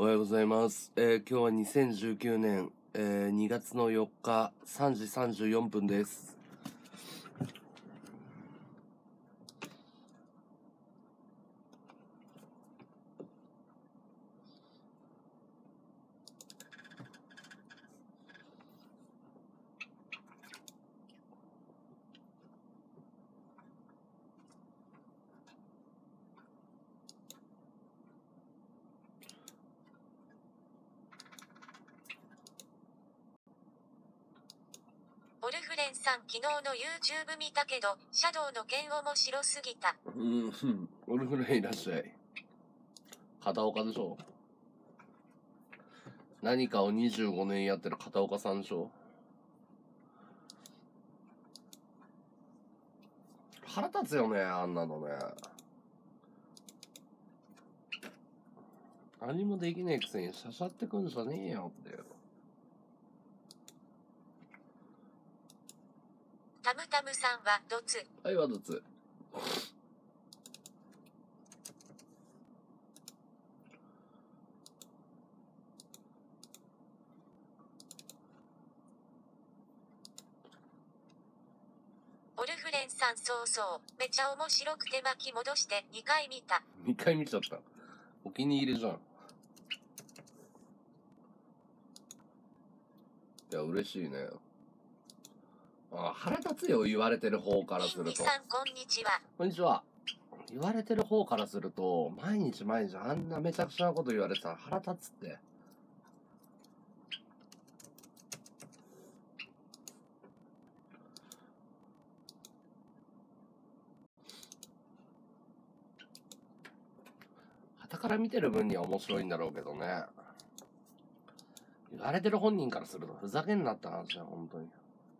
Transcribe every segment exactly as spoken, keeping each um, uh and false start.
おはようございます。えー今日はにせんじゅうきゅうねん、えーにがつのよっかさんじさんじゅうよんぷんです。 オルフレンさん、昨日の YouTube 見たけど、シャドウの剣面白すぎた。 うん、うんオルフレンいらっしゃい。片岡でしょ。何かをにじゅうごねんやってる片岡さんでしょ。腹立つよね、あんなのね。何もできねえくせにしゃしゃってくんじゃねえよって。 タムタムさんはドツ。 はい、わどつ。 オルフレンさん、そうそう。めちゃ面白くて巻き戻してにかい見た。 にかい見ちゃった。お気に入りじゃん。いや、嬉しいね。あ、腹立つよ、言われてる方からすると。 インニさん、こんにちは。 こんにちは。言われてる方からすると、毎日毎日あんなめちゃくちゃなこと言われてたら腹立つって。傍から見てる分には面白いんだろうけどね。言われてる本人からするとふざけんなって話だよ、本当に。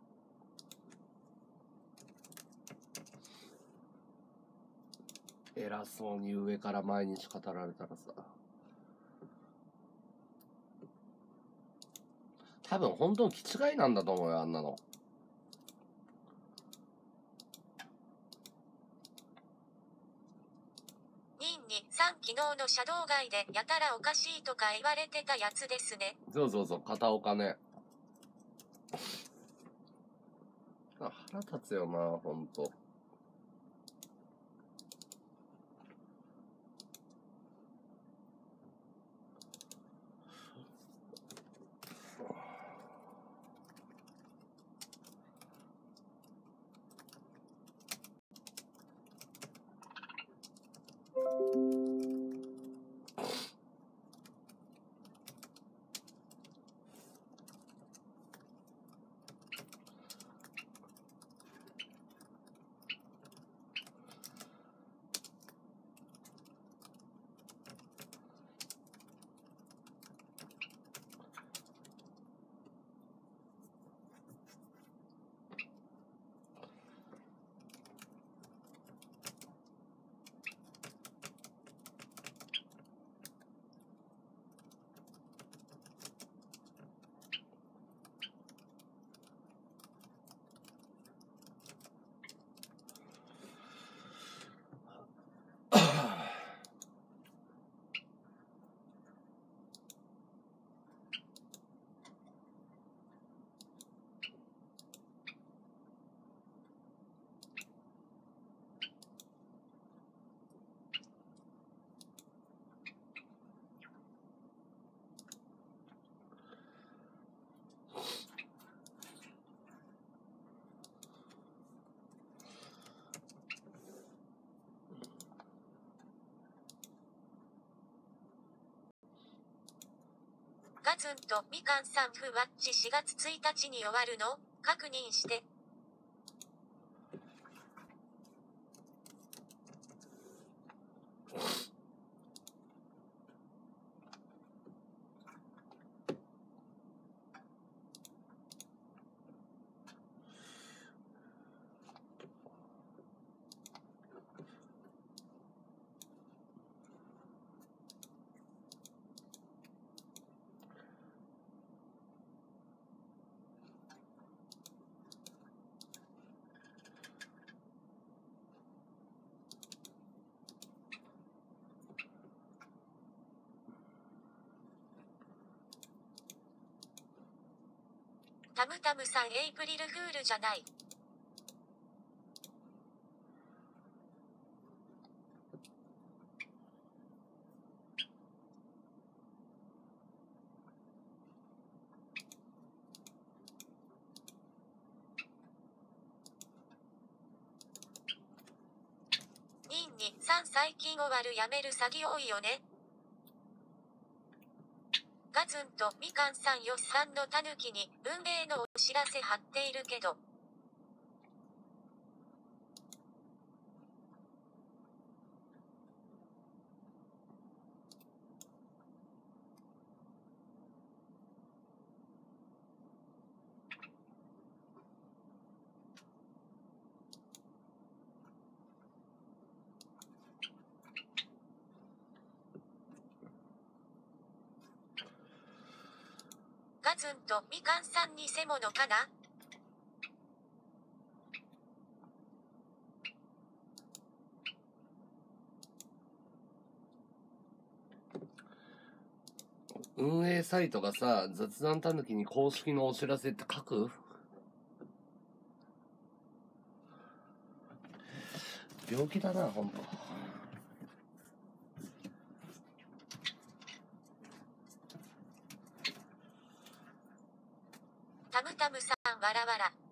偉そうに上から毎日語られたらさ。多分本当に気違いなんだと思うよ、あんなの。 ニンニさん、昨日のシャドウ街でやたらおかしいとか言われてたやつですね。 そうそうそう、片岡ね。腹立つよな、ほんと。 ガツンとみかんさん、ふわっちしがつついたちに終わるの？確認して。 タムタムさんエイプリルフールじゃない。にんにさん最近終わるやめる詐欺多いよね。ガツンとみかんさんよっさんのたぬきに運営のお知らせ貼っているけど。ガツンとみかんさん偽物かな。 運営サイトがさ、雑談たぬきに公式のお知らせって書く？病気だな、ほんと。 タムタムさんわらわら。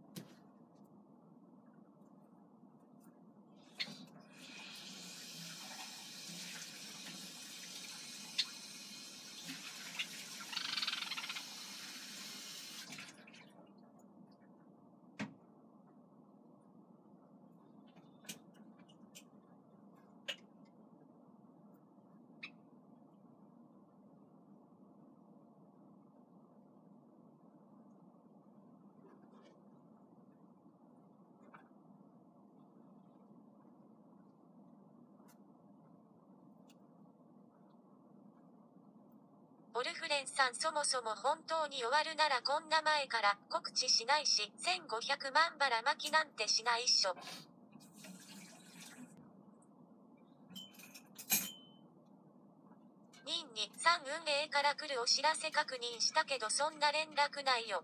オルフレンさんそもそも本当に終わるならこんな前から告知しないし、せんごひゃくまんばらまきなんてしないっしょ。にんにさん運営から来るお知らせ確認したけどそんな連絡ないよ。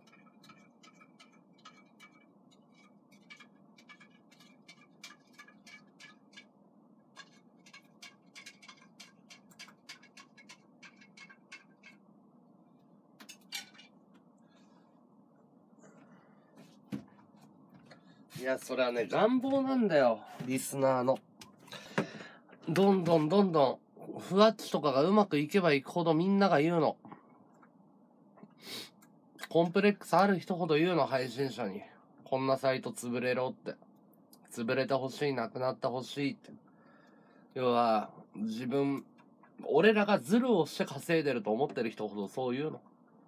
いや、それはね、願望なんだよ、リスナーの。どんどんどんどん、ふわっちとかがうまくいけばいくほどみんなが言うの。コンプレックスある人ほど言うの、配信者に。こんなサイト潰れろって。潰れてほしい、なくなってほしいって。要は、自分、俺らがズルをして稼いでると思ってる人ほどそう言うの。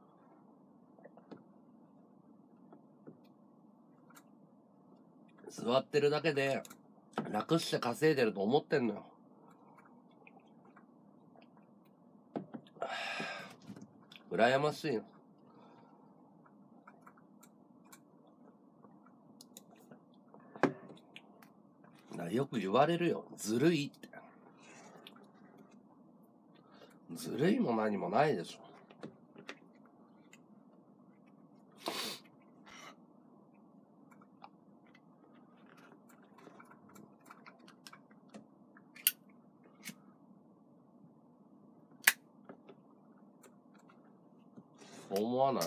座ってるだけで楽して稼いでると思ってんのよ。羨ましいの。よく言われるよ、ずるいって。ずるいも何もないでしょ。そう思わない？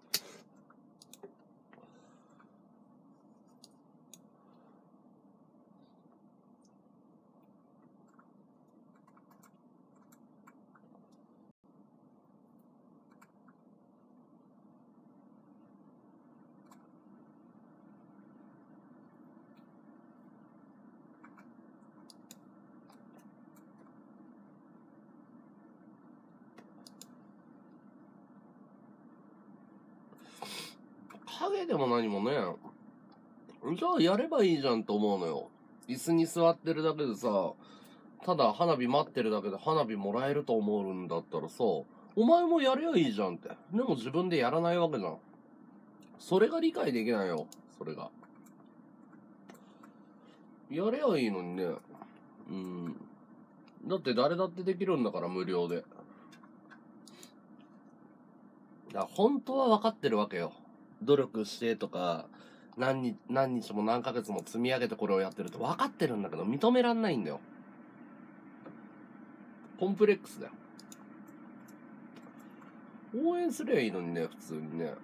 影でも何もね、じゃあやればいいじゃんと思うのよ。椅子に座ってるだけでさ、ただ花火待ってるだけで花火もらえると思うんだったらさ、お前もやればいいじゃんって。でも自分でやらないわけじゃん。それが理解できないよ、それが。やればいいのにね。うん。だって誰だってできるんだから、無料で。だから本当は分かってるわけよ。 努力してとか、何日、何日も何ヶ月も積み上げてこれをやってると分かってるんだけど、認めらんないんだよ。コンプレックスだよ。応援すりゃいいのにね、普通にね。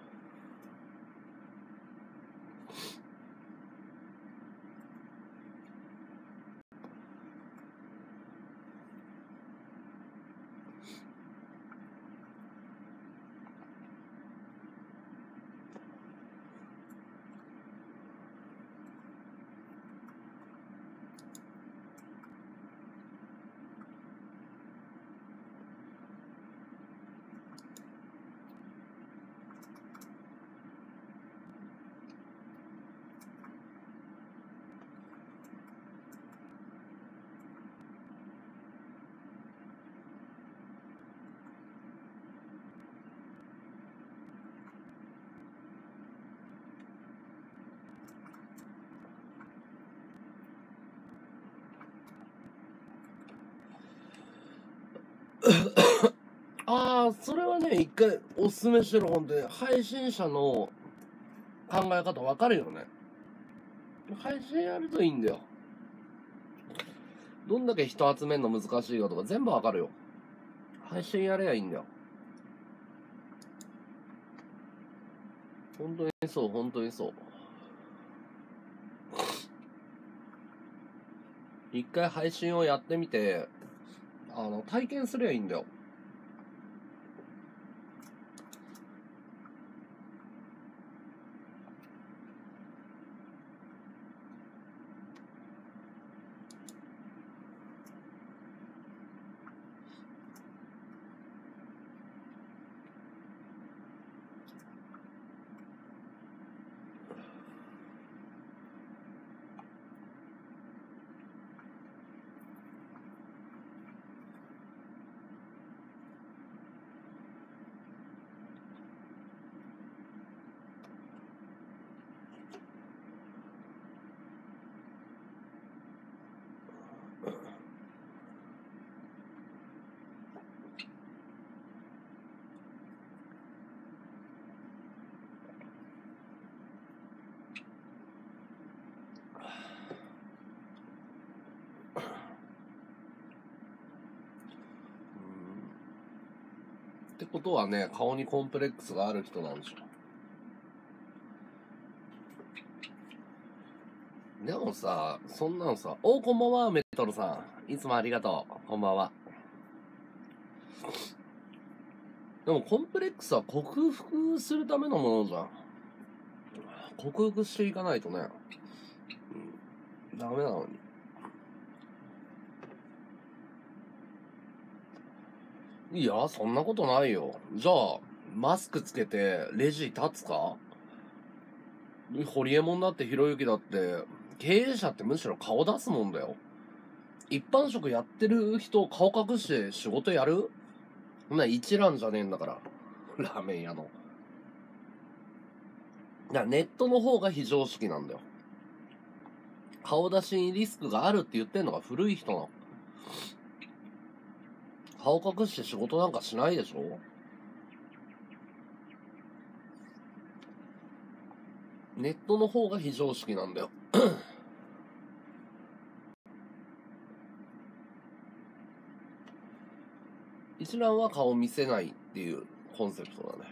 ああ、それはね、一回おすすめしてる、本当に。配信者の考え方わかるよね。配信やるといいんだよ。どんだけ人集めるの難しいかとか全部わかるよ。配信やればいいんだよ。本当にそう、本当にそう。一回配信をやってみて、あの、体験すればいいんだよ。ってことはね、顔にコンプレックスがある人なんでしょ。でもさ、そんなのさ、お、こんばんは、メトロさん。いつもありがとう。こんばんは。でもコンプレックスは克服するためのものじゃん。克服していかないとね、うん、ダメなのに。いや、そんなことないよ。じゃあ、マスクつけてレジ立つか？ホリエモンだってひろゆきだって、経営者ってむしろ顔出すもんだよ。一般職やってる人顔隠して仕事やる？そんな一覧じゃねえんだから。ラーメン屋の。いや、ネットの方が非常識なんだよ。顔出しにリスクがあるって言ってんのが古い人なの。顔隠して仕事なんかしないでしょ？ネットの方が非常識なんだよ。一覧は顔見せないっていうコンセプトだね。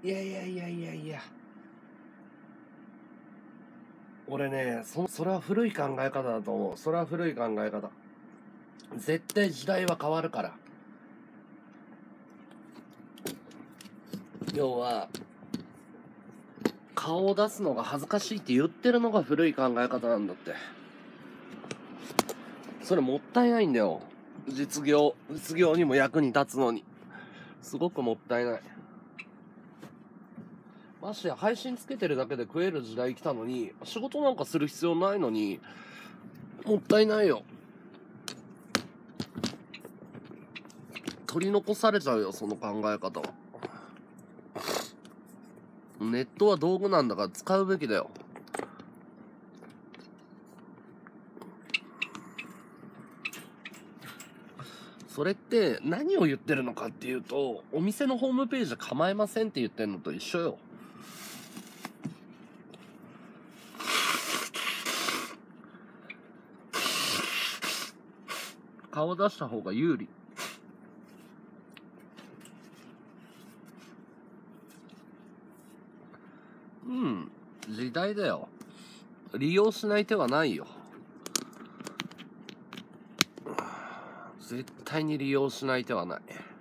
いやいやいやいやいや。俺ね、そ、それは古い考え方だと思う。それは古い考え方。絶対時代は変わるから。要は、顔を出すのが恥ずかしいって言ってるのが古い考え方なんだって。それもったいないんだよ。実業、実業にも役に立つのに。すごくもったいない。ましてや配信つけてるだけで食える時代来たのに、仕事なんかする必要ないのに、もったいないよ。取り残されちゃうよ、その考え方は。ネットは道具なんだから使うべきだよ。それって何を言ってるのかっていうと、お店のホームページ構えませんって言ってんのと一緒よ。顔出した方が有利。うん、時代だよ。利用しない手はないよ。絶対に利用しない手はない。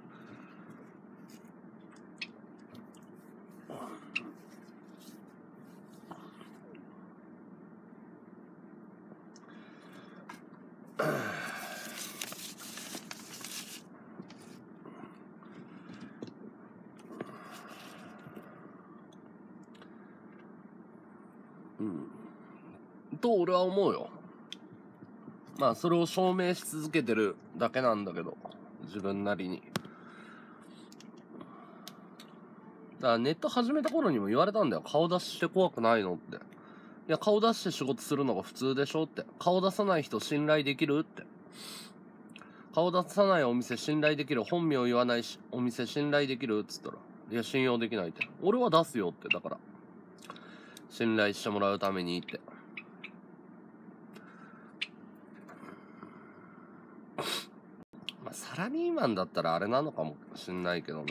うん。と俺は思うよ。まあそれを証明し続けてるだけなんだけど、自分なりに。だからネット始めた頃にも言われたんだよ。顔出しして怖くないのって。いや、顔出して仕事するのが普通でしょって。顔出さない人信頼できるって。顔出さないお店信頼できる。本名言わないしお店信頼できるっつったら、いや信用できないって。俺は出すよって。だから信頼してもらうためにって。まあサラリーマンだったらあれなのかもしんないけどね。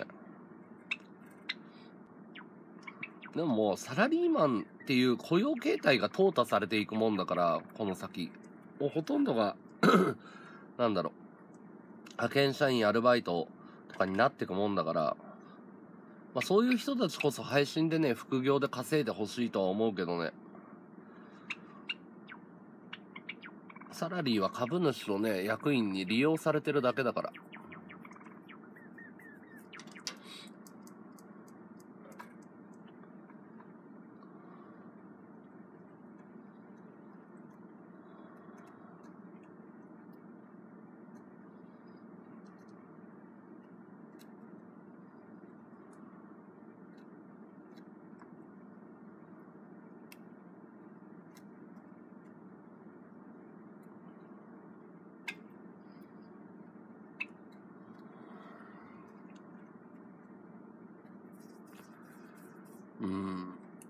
でももうサラリーマンっていう雇用形態が淘汰されていくもんだから、この先もうほとんどがなんだろう、派遣社員アルバイトとかになっていくもんだから、まあ、そういう人たちこそ配信でね副業で稼いでほしいとは思うけどね。サラリーは株主とね役員に利用されてるだけだから。うーん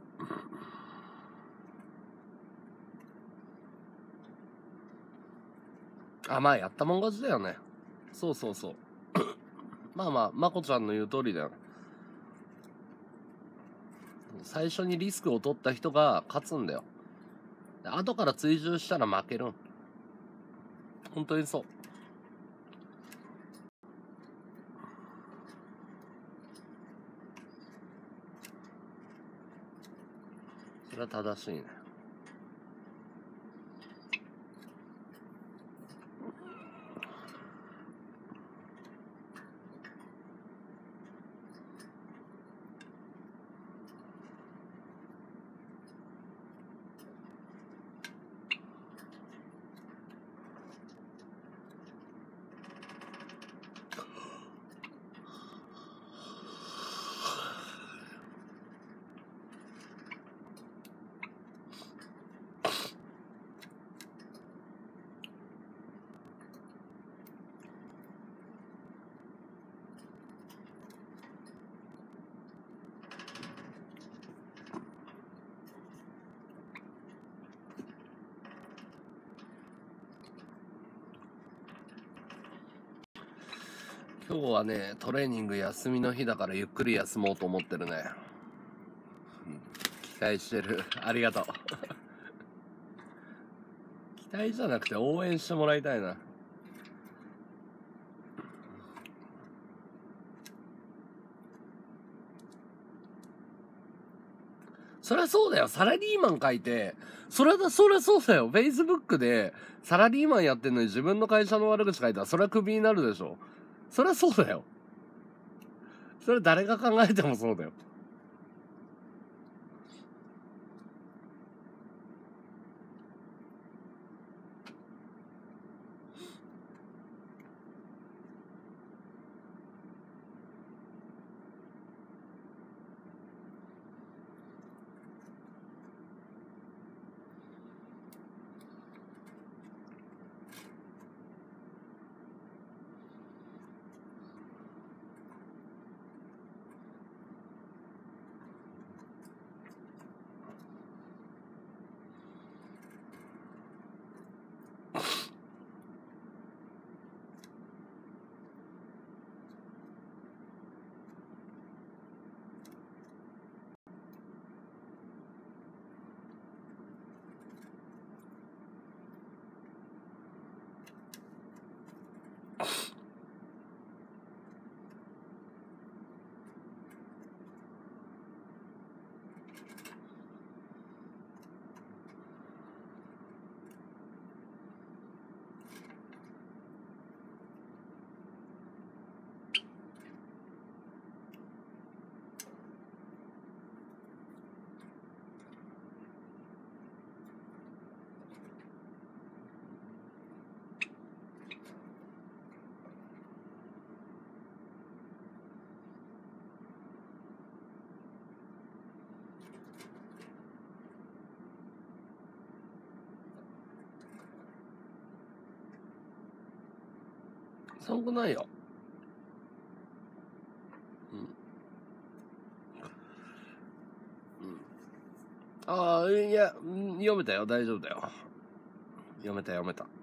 あ、まあやったもん勝ちだよね。そうそうそうまあまあまこちゃんの言う通りだよね。最初にリスクを取った人が勝つんだよ。後から追従したら負けるん。本当にそう。それは正しいね。今日はねトレーニング休みの日だからゆっくり休もうと思ってるね。 期待してる。ありがとう。期待じゃなくて応援してもらいたいな。そりゃそうだよ。サラリーマン書いて、そりゃだ、そりゃそうだよ。Facebook でサラリーマンやってんのに自分の会社の悪口書いたら、そりゃクビになるでしょ。そりゃそうだよ。それ誰が考えてもそうだよ。寒くないよ。うん。うん。ああ、いや、うん読めたよ。大丈夫だよ。読めた読めた。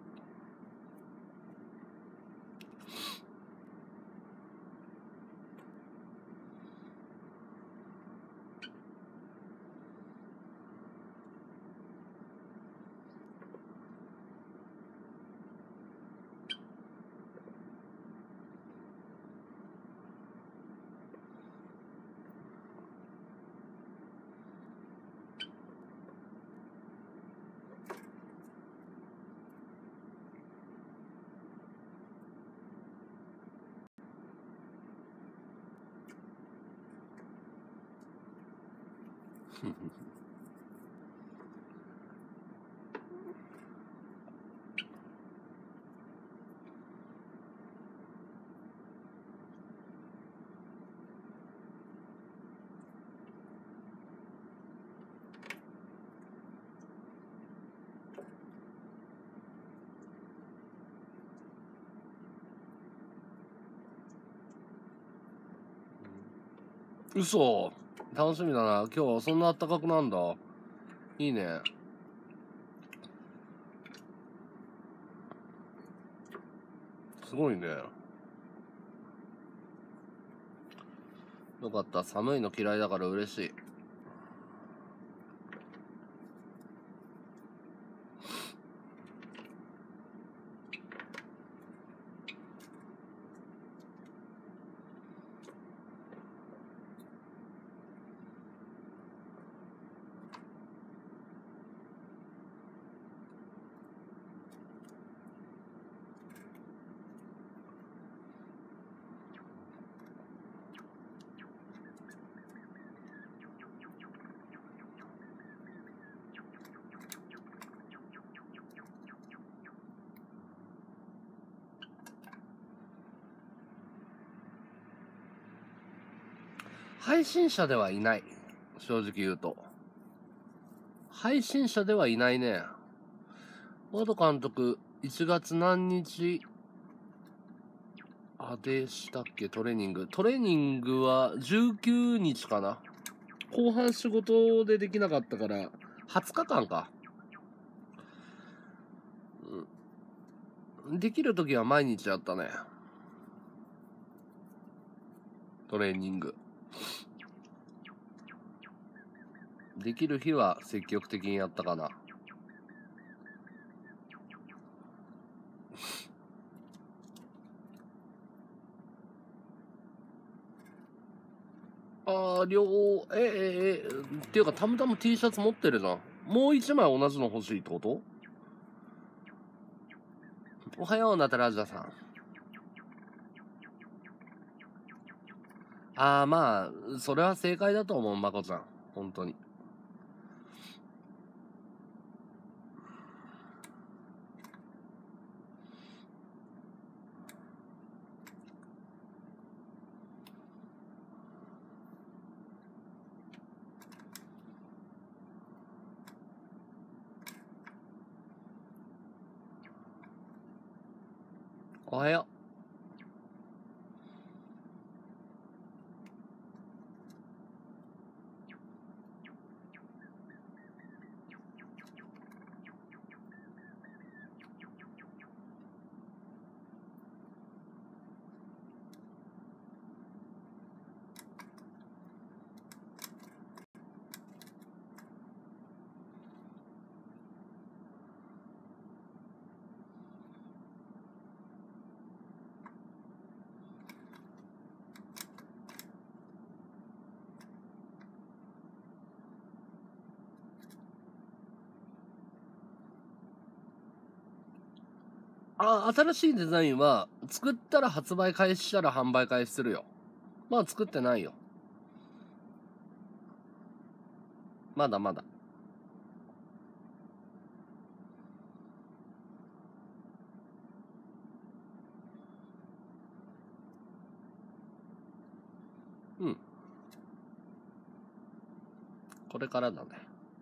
嘘。楽しみだな。今日そんな暖かくなんだ。いいね。すごいね。よかった。寒いの嫌いだから嬉しい。配信者ではいない。正直言うと。配信者ではいないね。ワド監督、いちがつ何日あでしたっけ、トレーニング。トレーニングはじゅうくにちかな。後半仕事でできなかったから、はつかかんか。うん。できるときは毎日やったね。トレーニング。 できる日は積極的にやったかな。ああ、両、え、え、え、っていうか、たまたま T シャツ持ってるじゃん。もう一枚同じの欲しいってこと？おはよう、ナタラジャさん。ああ、まあ、それは正解だと思う、まこちゃん。本当に。おはよあ、新しいデザインは、作ったら発売開始したら販売開始するよ。まあ作ってないよ。まだまだ。うん。これからだね。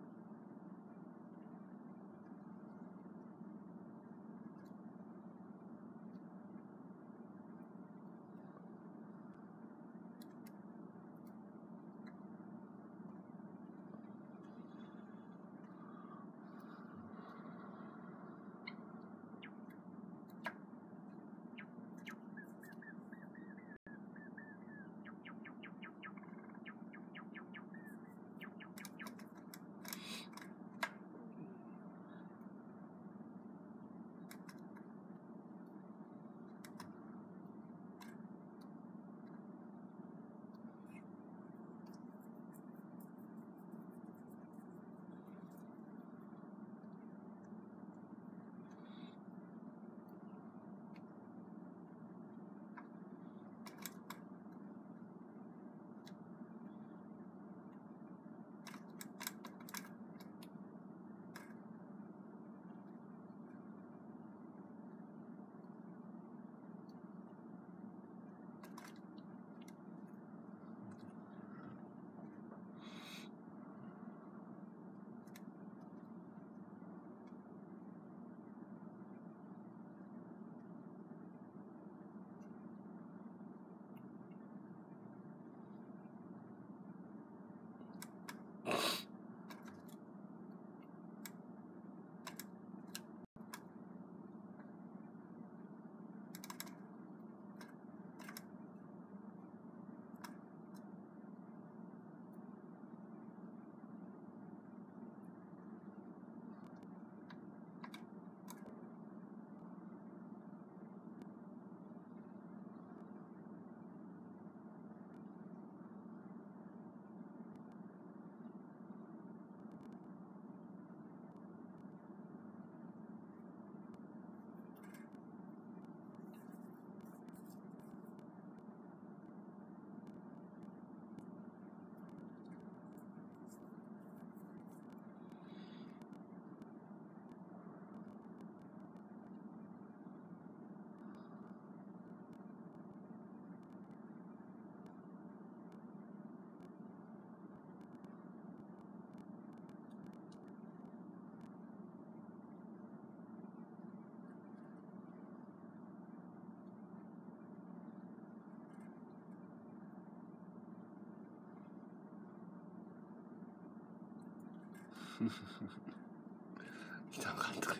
北監督。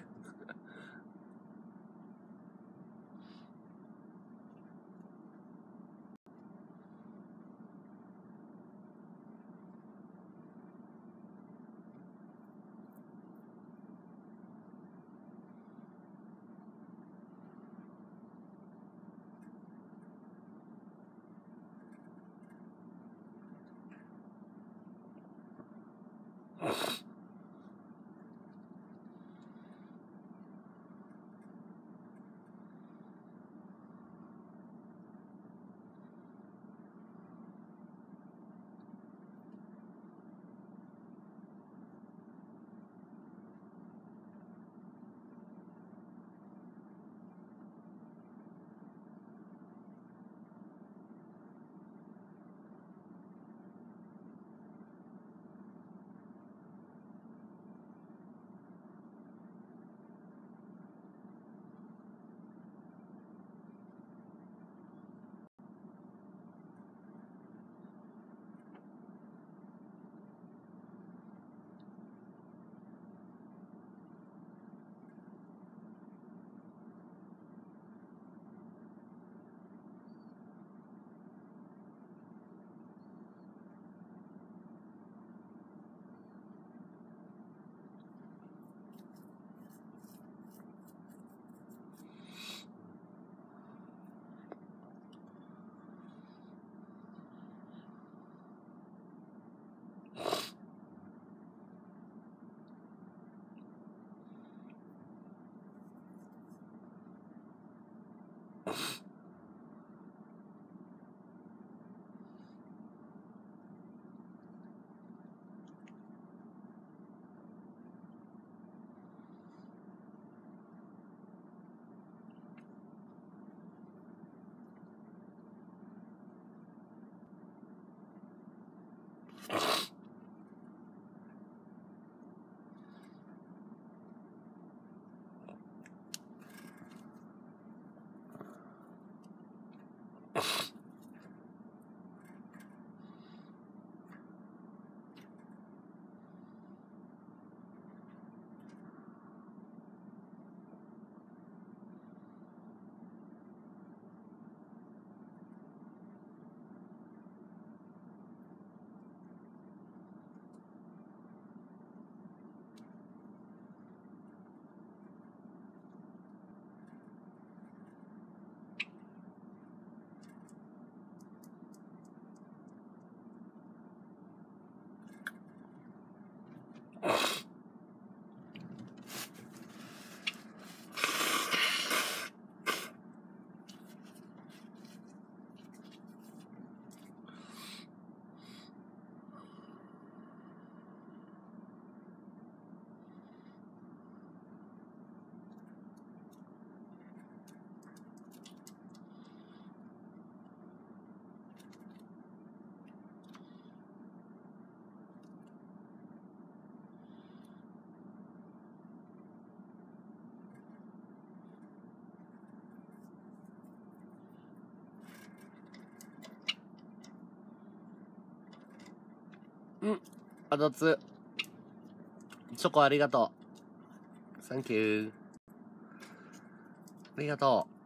うん。あだつ。チョコありがとう。サンキュー。ありがとう。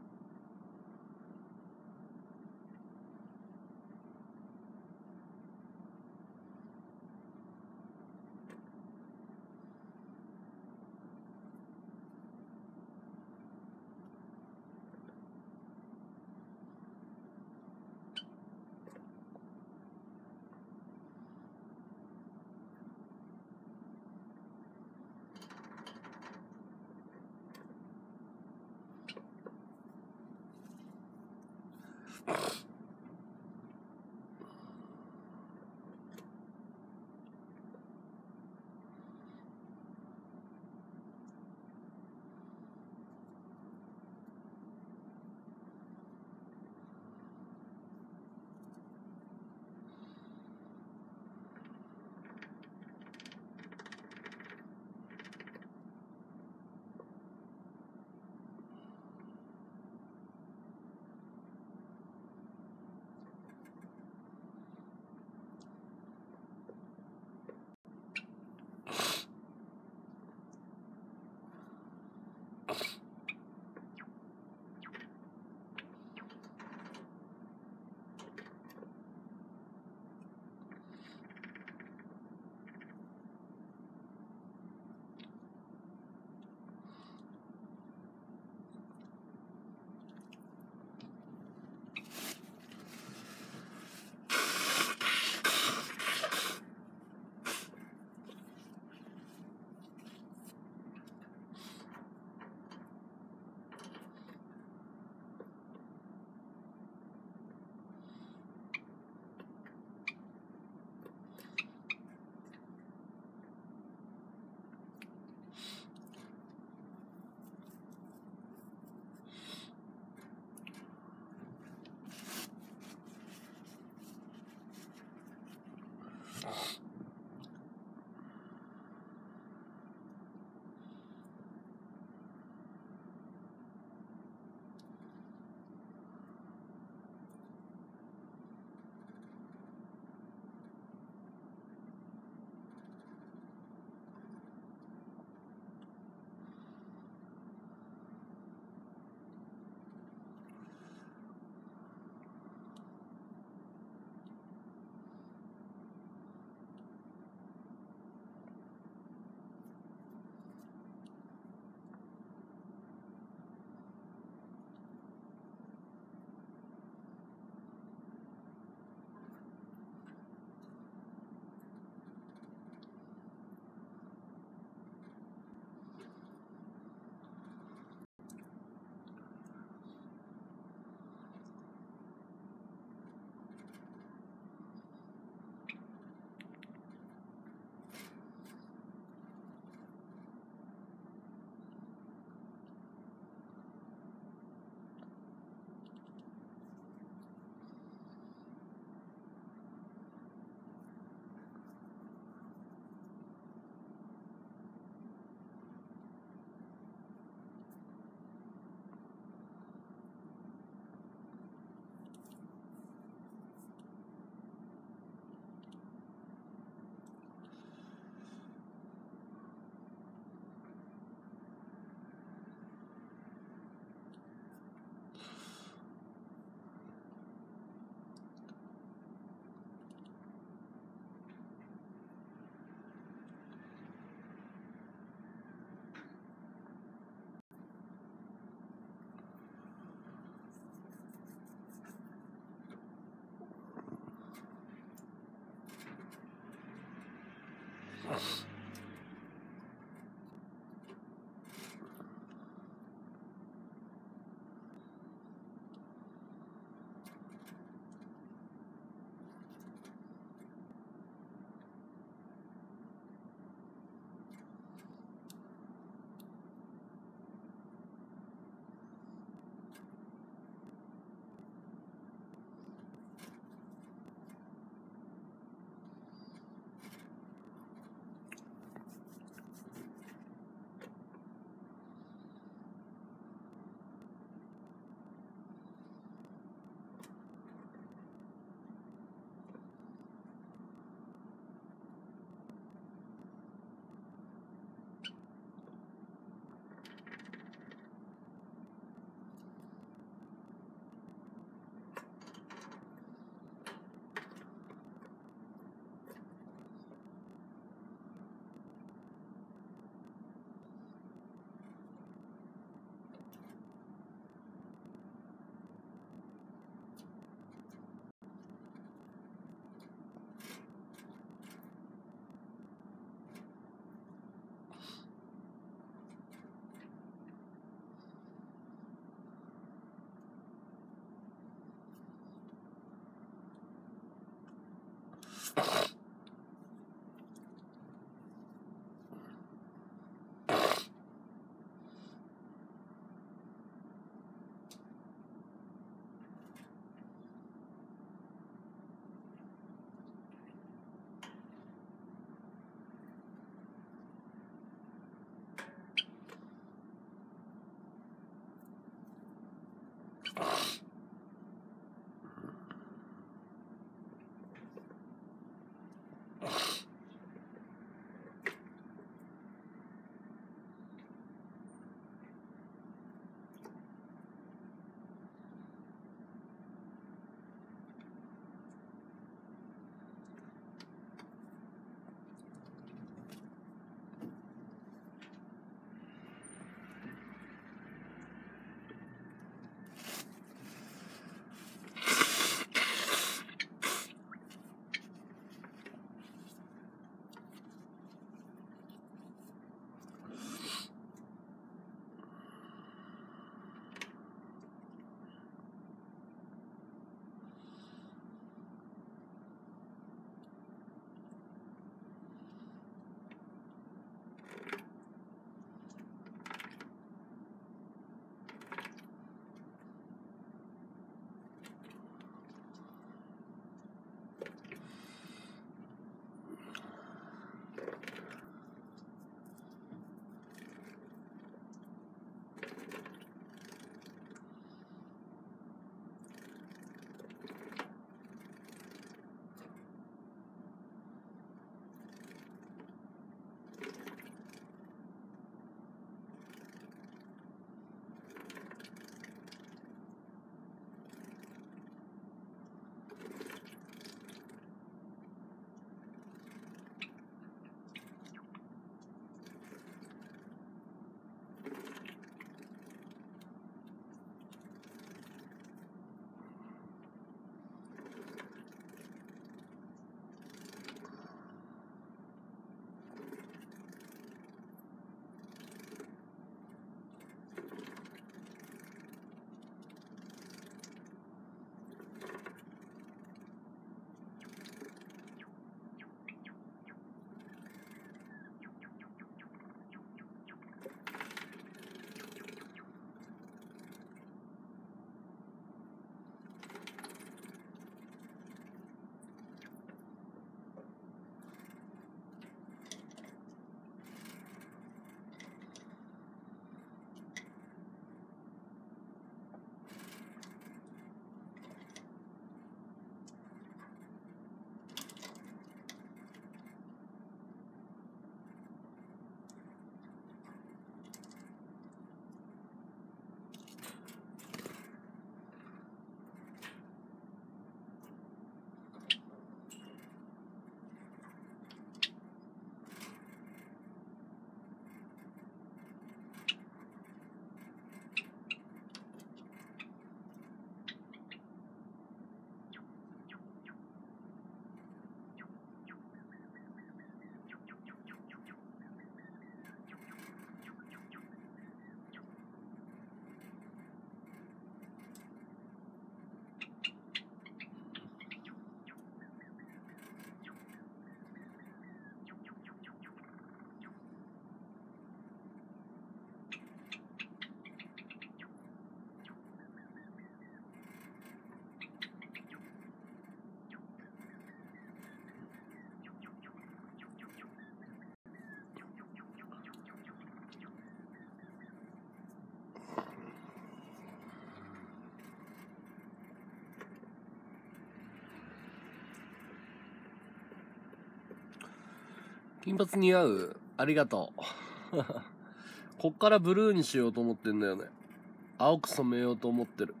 金髪似合う。ありがとう。こっからブルーにしようと思ってんだよね。青く染めようと思ってる。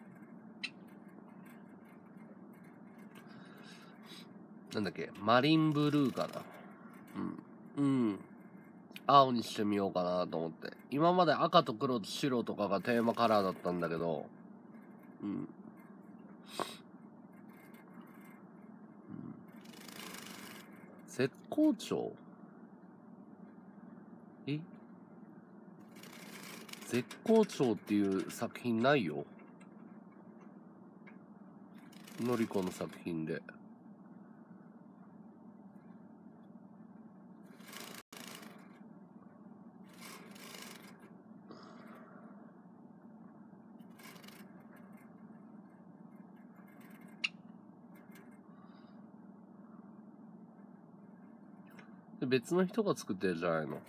なんだっけ、マリンブルーかな。うん。うん。青にしてみようかなと思って。今まで赤と黒と白とかがテーマカラーだったんだけど、うん。うん、絶好調？え？絶好調っていう作品ないよ。のりこの作品で。 で別の人が作ってるじゃないの。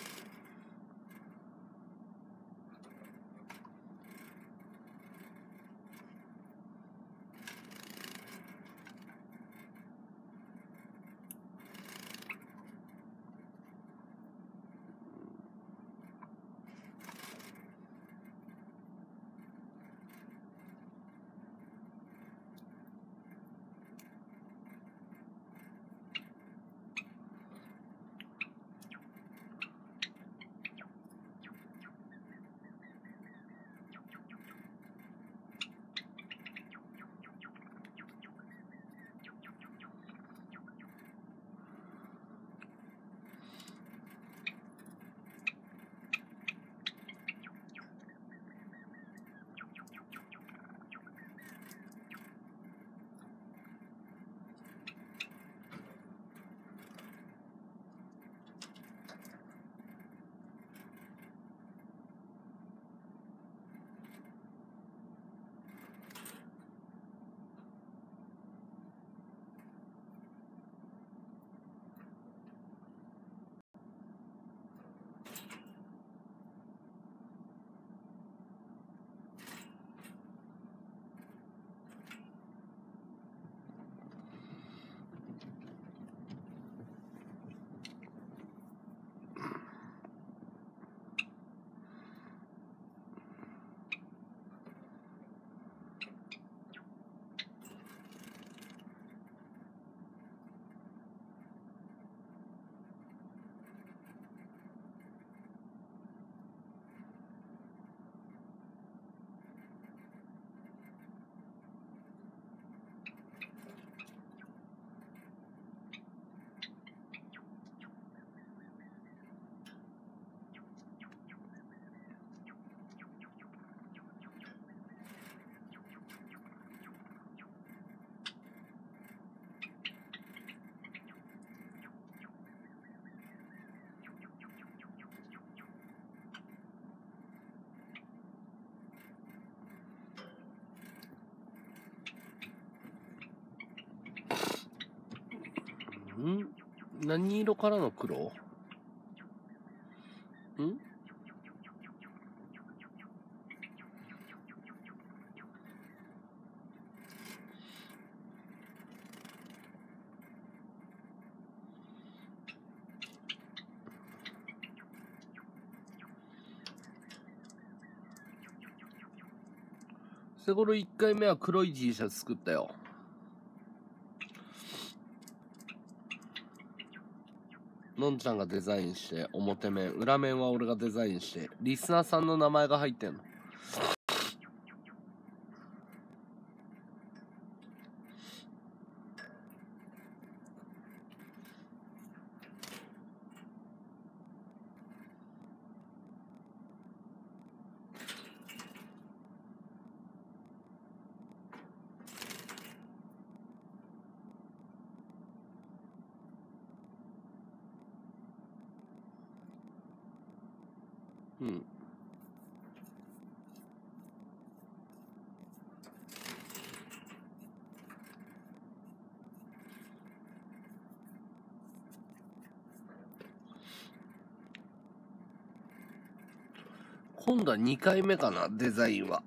ん？何色からの黒？ん？セゴロいっかいめは黒い T シャツ作ったよ。のんちゃんがデザインして、表面、裏面は俺がデザインして、リスナーさんの名前が入ってんの。うん。今度はにかいめかな、デザインは。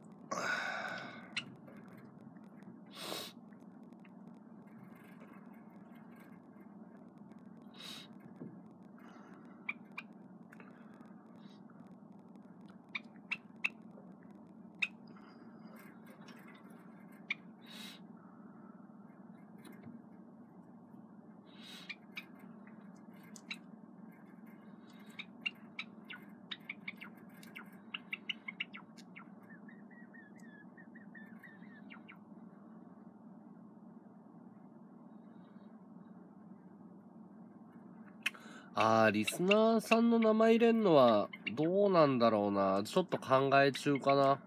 あー、リスナーさんの名前入れんのはどうなんだろうな。ちょっと考え中かな。うん。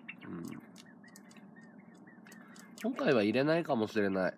今回は入れないかもしれない。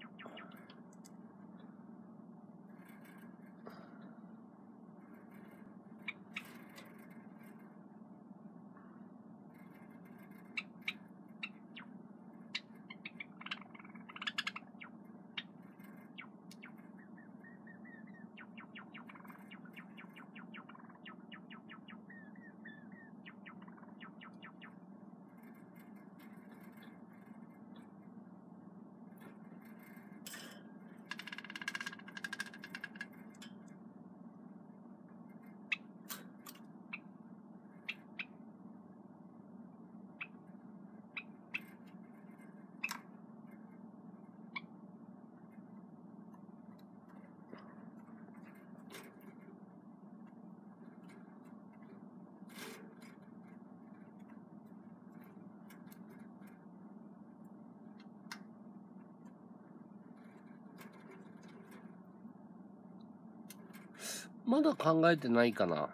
まだ考えてないかな。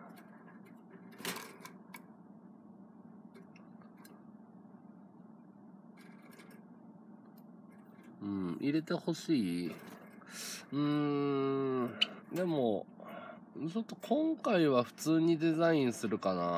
うん、入れてほしい。うーん、でも、ちょっと今回は普通にデザインするかな。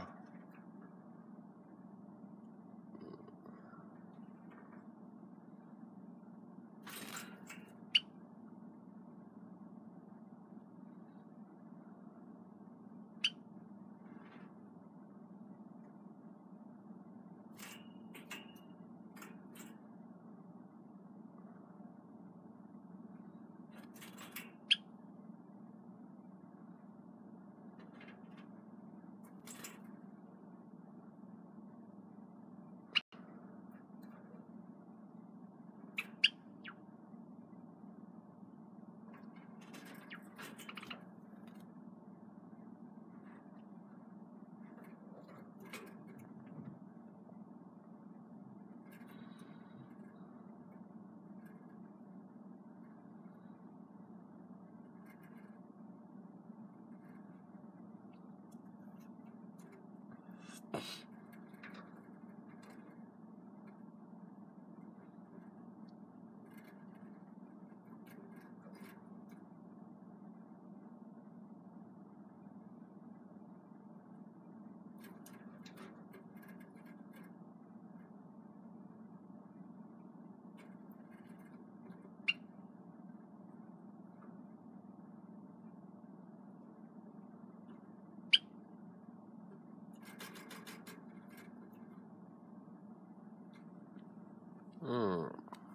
うん。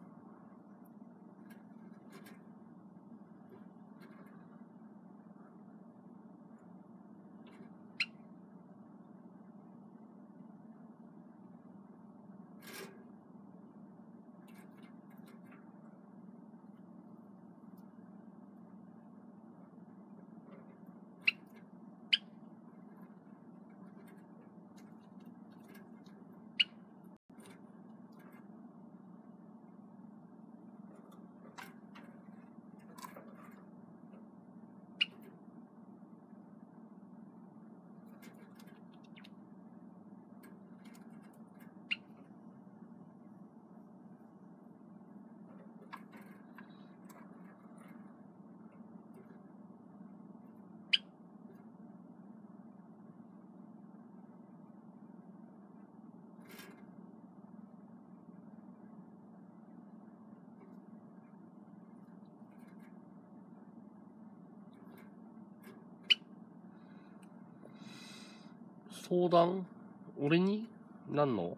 相談？俺に？何の？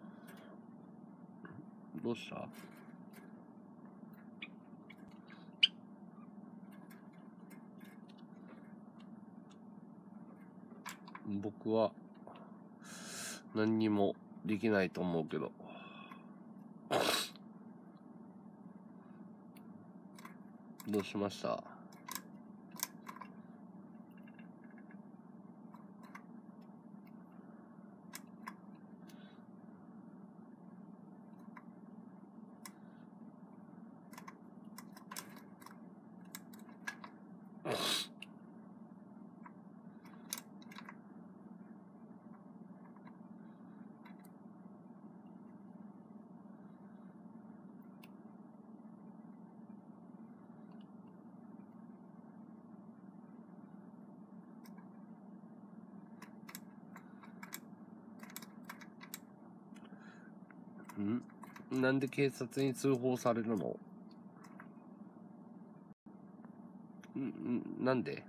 どうした？僕は何にもできないと思うけど。どうしました？ん？なんで警察に通報されるの？んんなんで？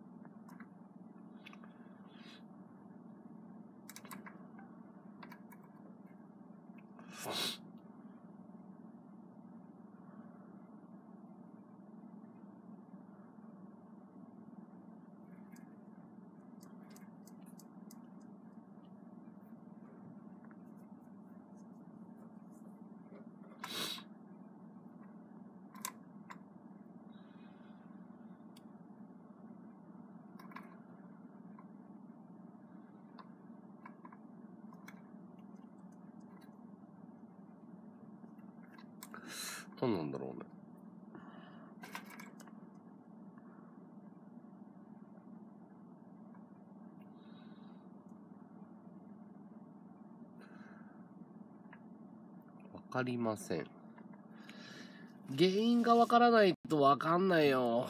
何なんだろうね。 かりません。原因がわからないとわかんないよ。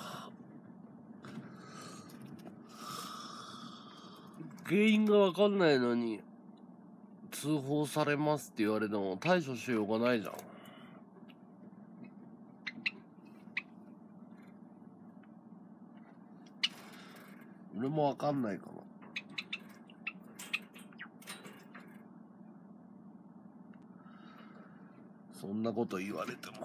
原因がわかんないのに通報されますって言われても対処しようがないじゃん。俺もわかんないかな。そんなこと言われても。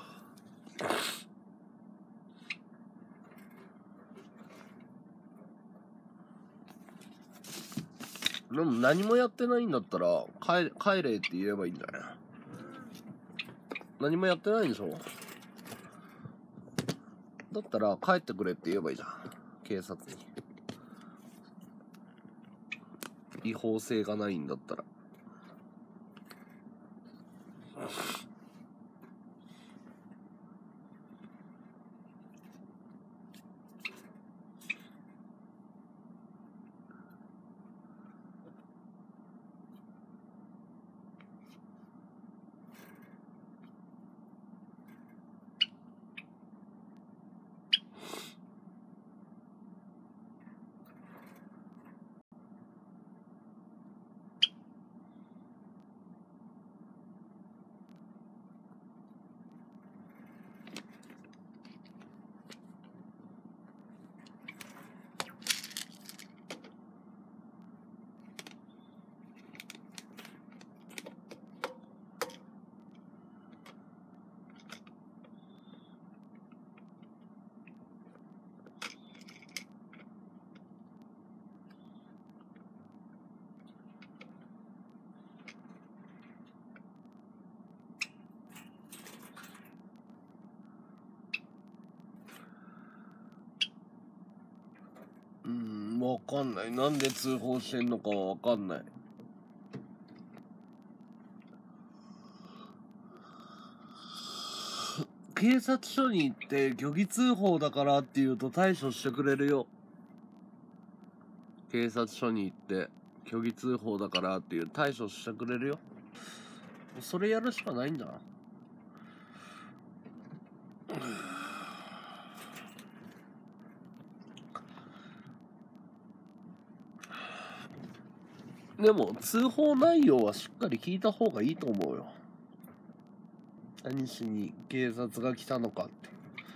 でも何もやってないんだったら帰帰れって言えばいいんじゃない？何もやってないんでしょ？だったら帰ってくれって言えばいいじゃん、警察に。違法性がないんだったら。うーん、わかんない。なんで通報してんのかはわかんない。警察署に行って虚偽通報だからって言うと対処してくれるよ。警察署に行って虚偽通報だからっていう対処してくれるよ。それやるしかないんだな。でも通報内容はしっかり聞いた方がいいと思うよ。何しに警察が来たのかって。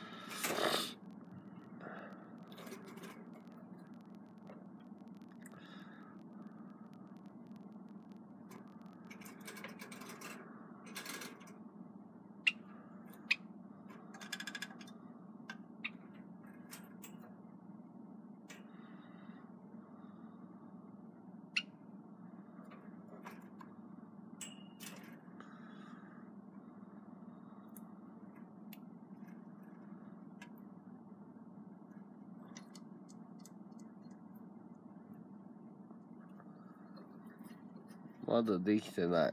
まだできてない。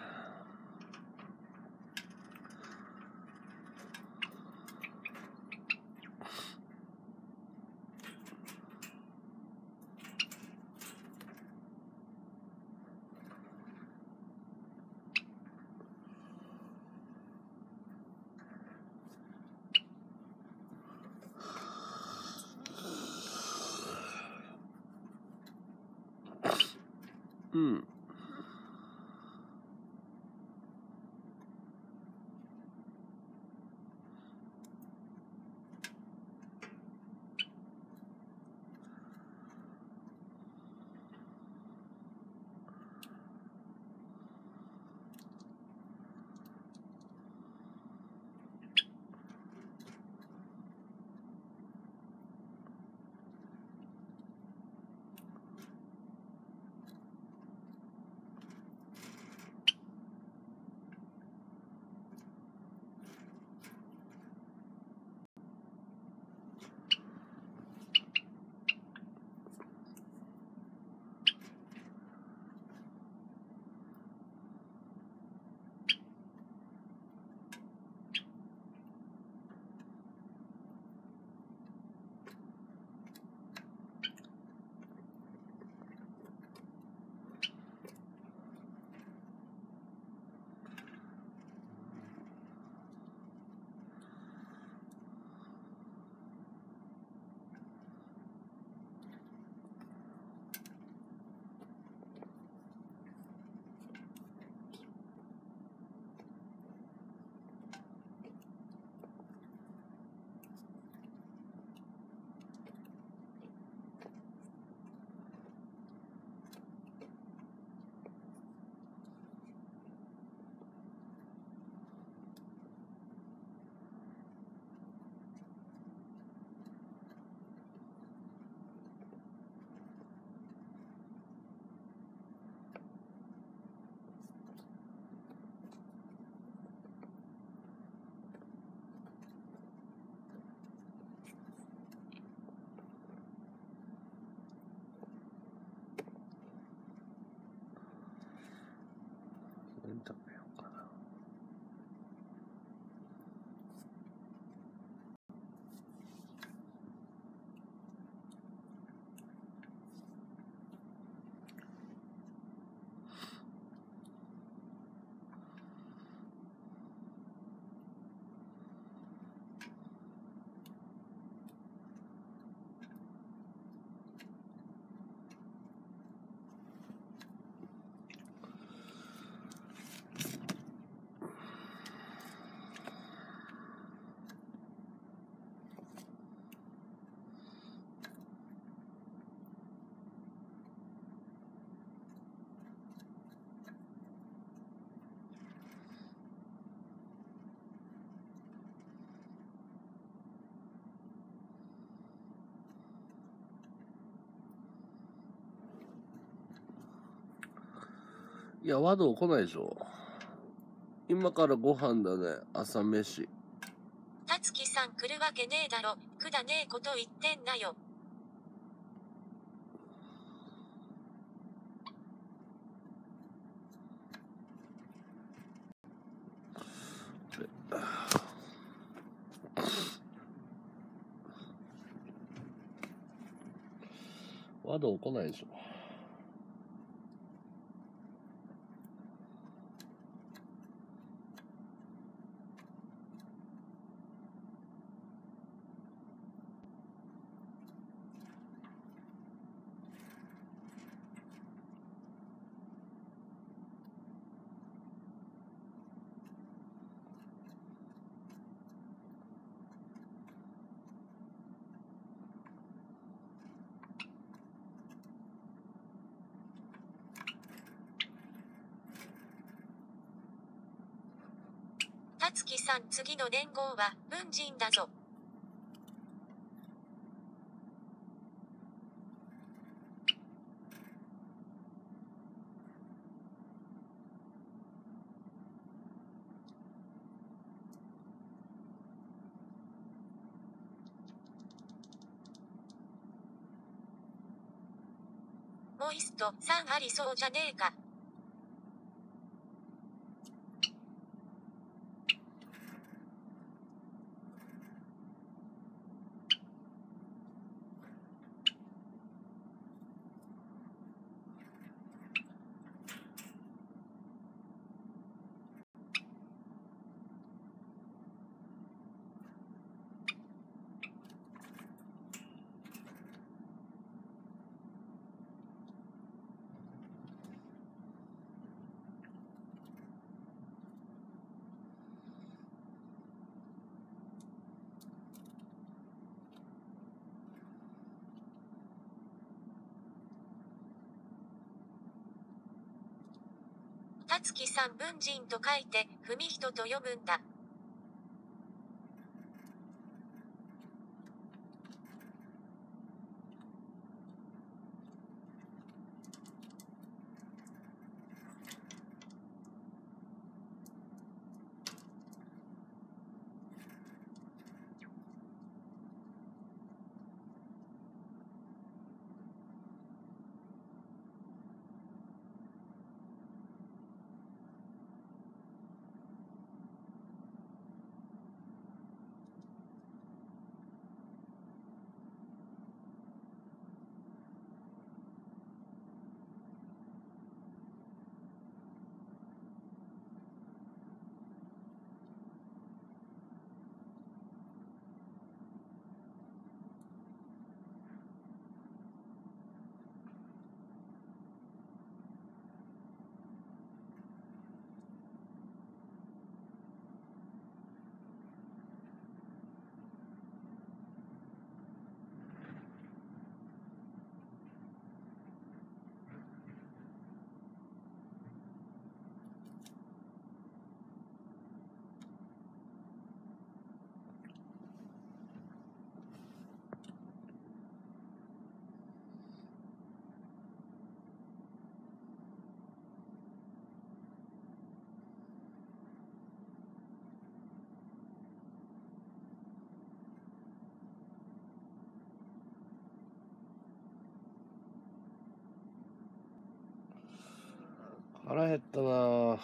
うん。 いや、和道来ないでしょ。今からご飯だね、朝飯。 たつきさん来るわけねえだろ。くだねえこと言ってんなよ。 和道来ないでしょ。 たつきさん次の年号は文人だぞ。モイストさんありそうじゃねえか。たつきさん文人と書いて、ふみひとと読むんだ。 腹減ったなぁ。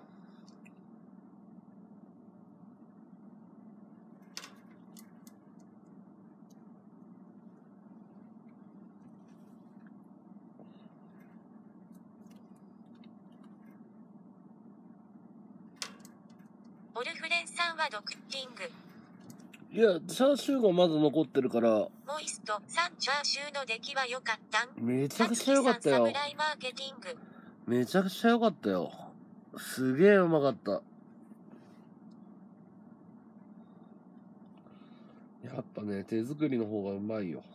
オルフレンさんはドクッキング。 いや、チャーシューがまだ残ってるから。 モイストさんチャーシューの出来は良かったん？ めちゃくちゃ良かったよ。 サムライマーケティング。 めちゃくちゃ良かったよ。すげえうまかった。やっぱね、手作りの方がうまいよ。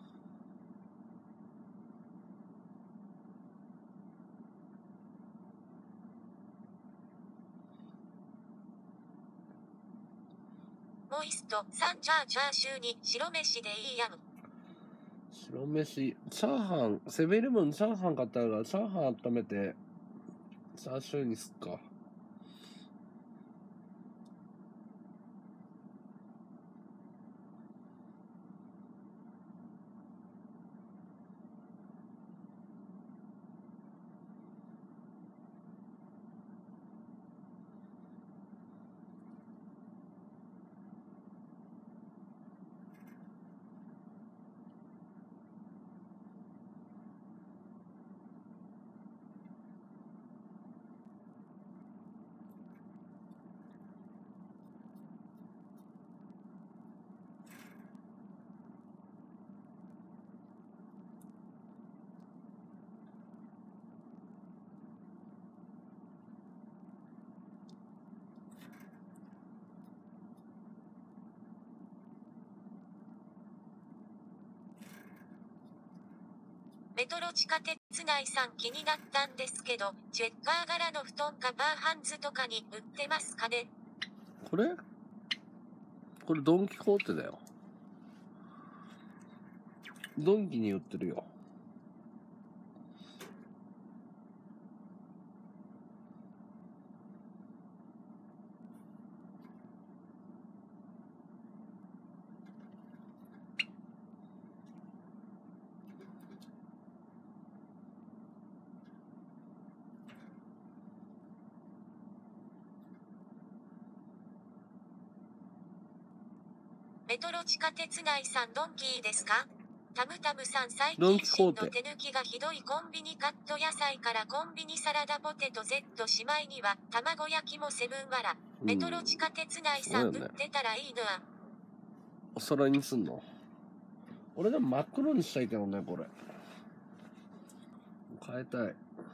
モイストさんチャーチャーシューに白飯でいいやん。 白飯、チャーハン、セブンイレブンチャーハン買ったから、チャーハン温めて、 チャーシューにすっか。 メトロ地下鉄内さん気になったんですけど、チェッカー柄の布団かバーハンズとかに売ってますかね？ これこれドンキホーテだよ。ドンキに売ってるよ。 メトロ地下鉄内さんドンキーですか？タムタムさん最ドン近キホーテ真の手抜きがひどい。コンビニカット野菜からコンビニサラダポテト Z しまいには卵焼きもセブンわら。 うんメトロ地下鉄内さん売ってたらいいのは。 お皿にすんの？俺でも真っ黒にしたいけどね、これ。変えたい。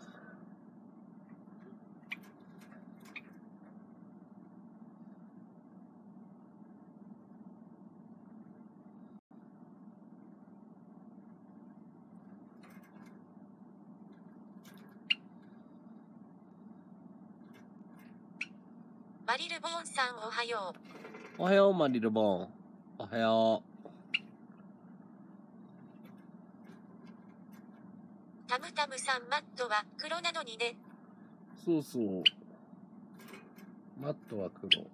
マリルボーンさんおはよう。 おはよう、マリルボーン。おはよタムタムさんマットは黒なのにね。 う。そうそう。マットは黒。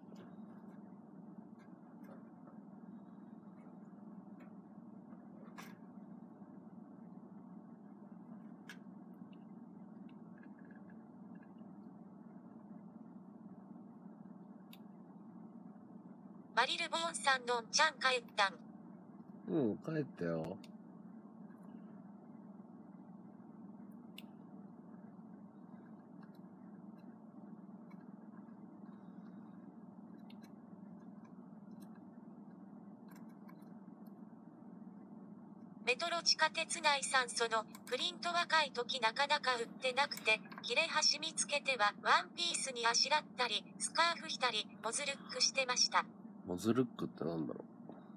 マリルボーンさんのんちゃん帰ったん。 うん、帰ったよ。 メトロ地下鉄内さんそのプリント若い時なかなか売ってなくて、切れ端見つけてはワンピースにあしらったり、スカーフしたり、モズルックしてました。 モズルックってなんだろ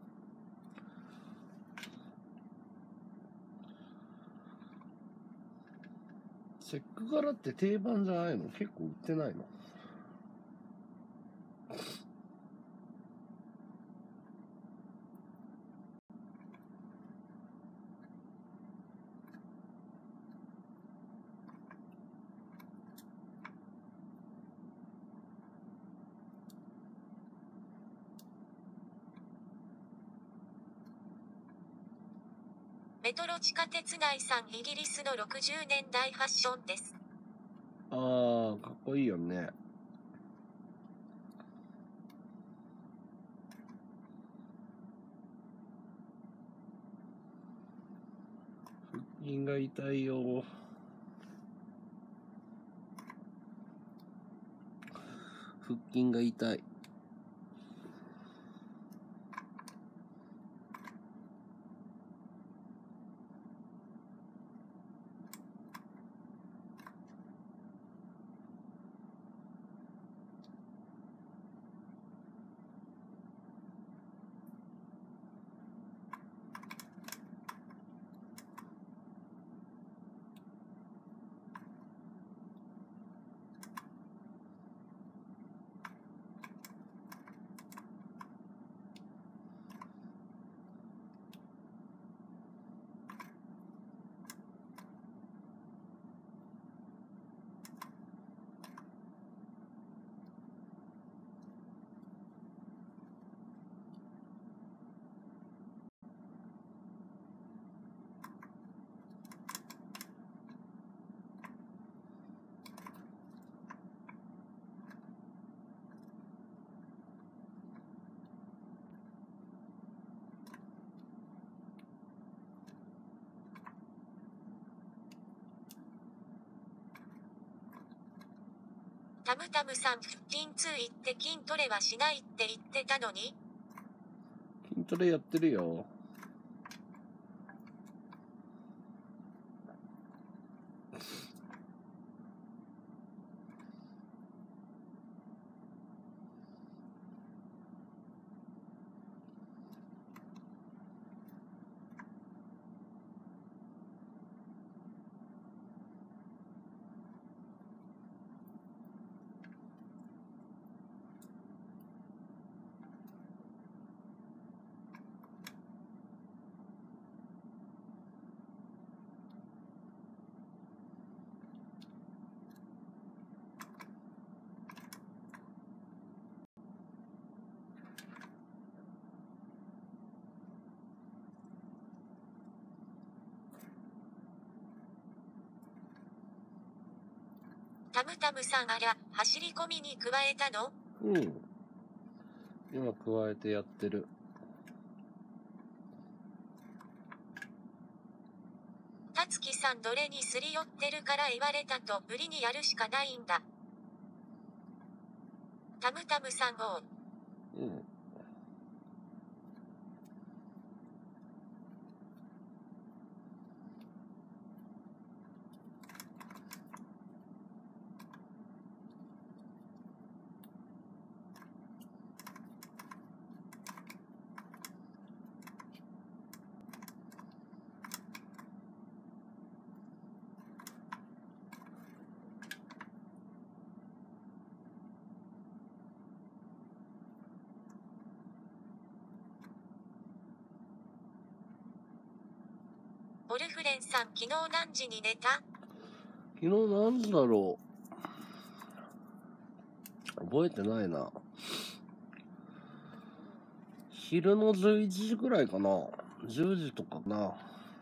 う。チェック柄って定番じゃないの？結構売ってないの？ メトロ地下鉄内さんイギリスのろくじゅうねんだいファッションです。 あー、かっこいいよね。腹筋が痛いよ。腹筋が痛い。 タムタムさん腹筋痛いって筋トレはしないって言ってたのに。 筋トレやってるよ。 タムタムさんあら、走り込みに加えたの？ うん。今加えてやってる。 たつきさんどれにすり寄ってるから言われたと無理にやるしかないんだ。タムタムさんを。 うん。 オルフレンさん昨日何時に寝た？ 昨日何時だろう。覚えてないな。昼のじゅういちじぐらいかな。じゅうじとかな。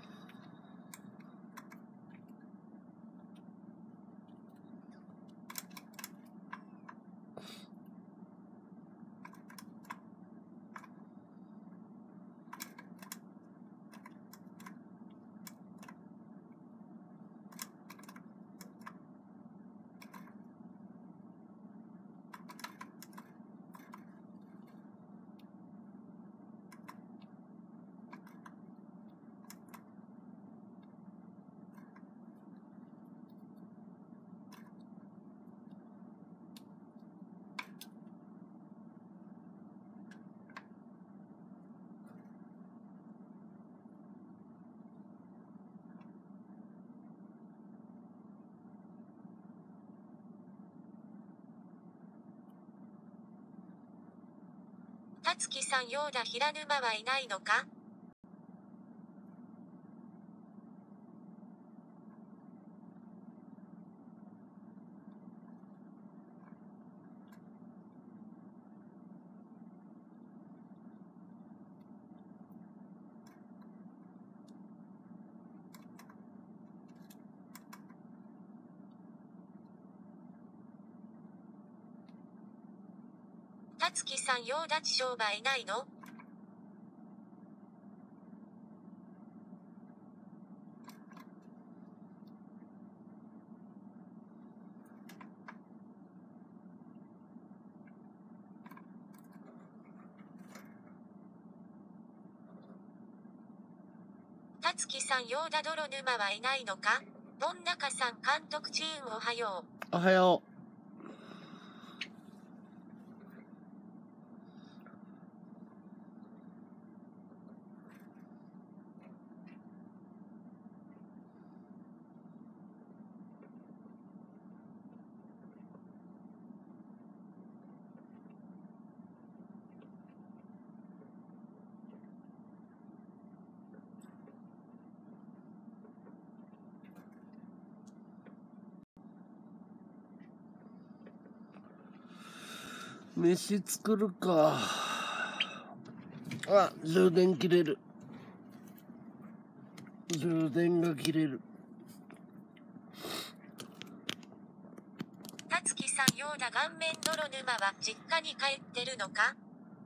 たつきさんヨーダ平沼はいないのか？たつきさんヨーダチ商売ないの？たつきさんヨーダ泥沼はいないのか？どんなかさん監督チーンおはよう。 おはよう。飯作るか。あ、充電切れる。充電が切れる。 たつきさんヨーダ顔面泥沼は実家に帰ってるのか？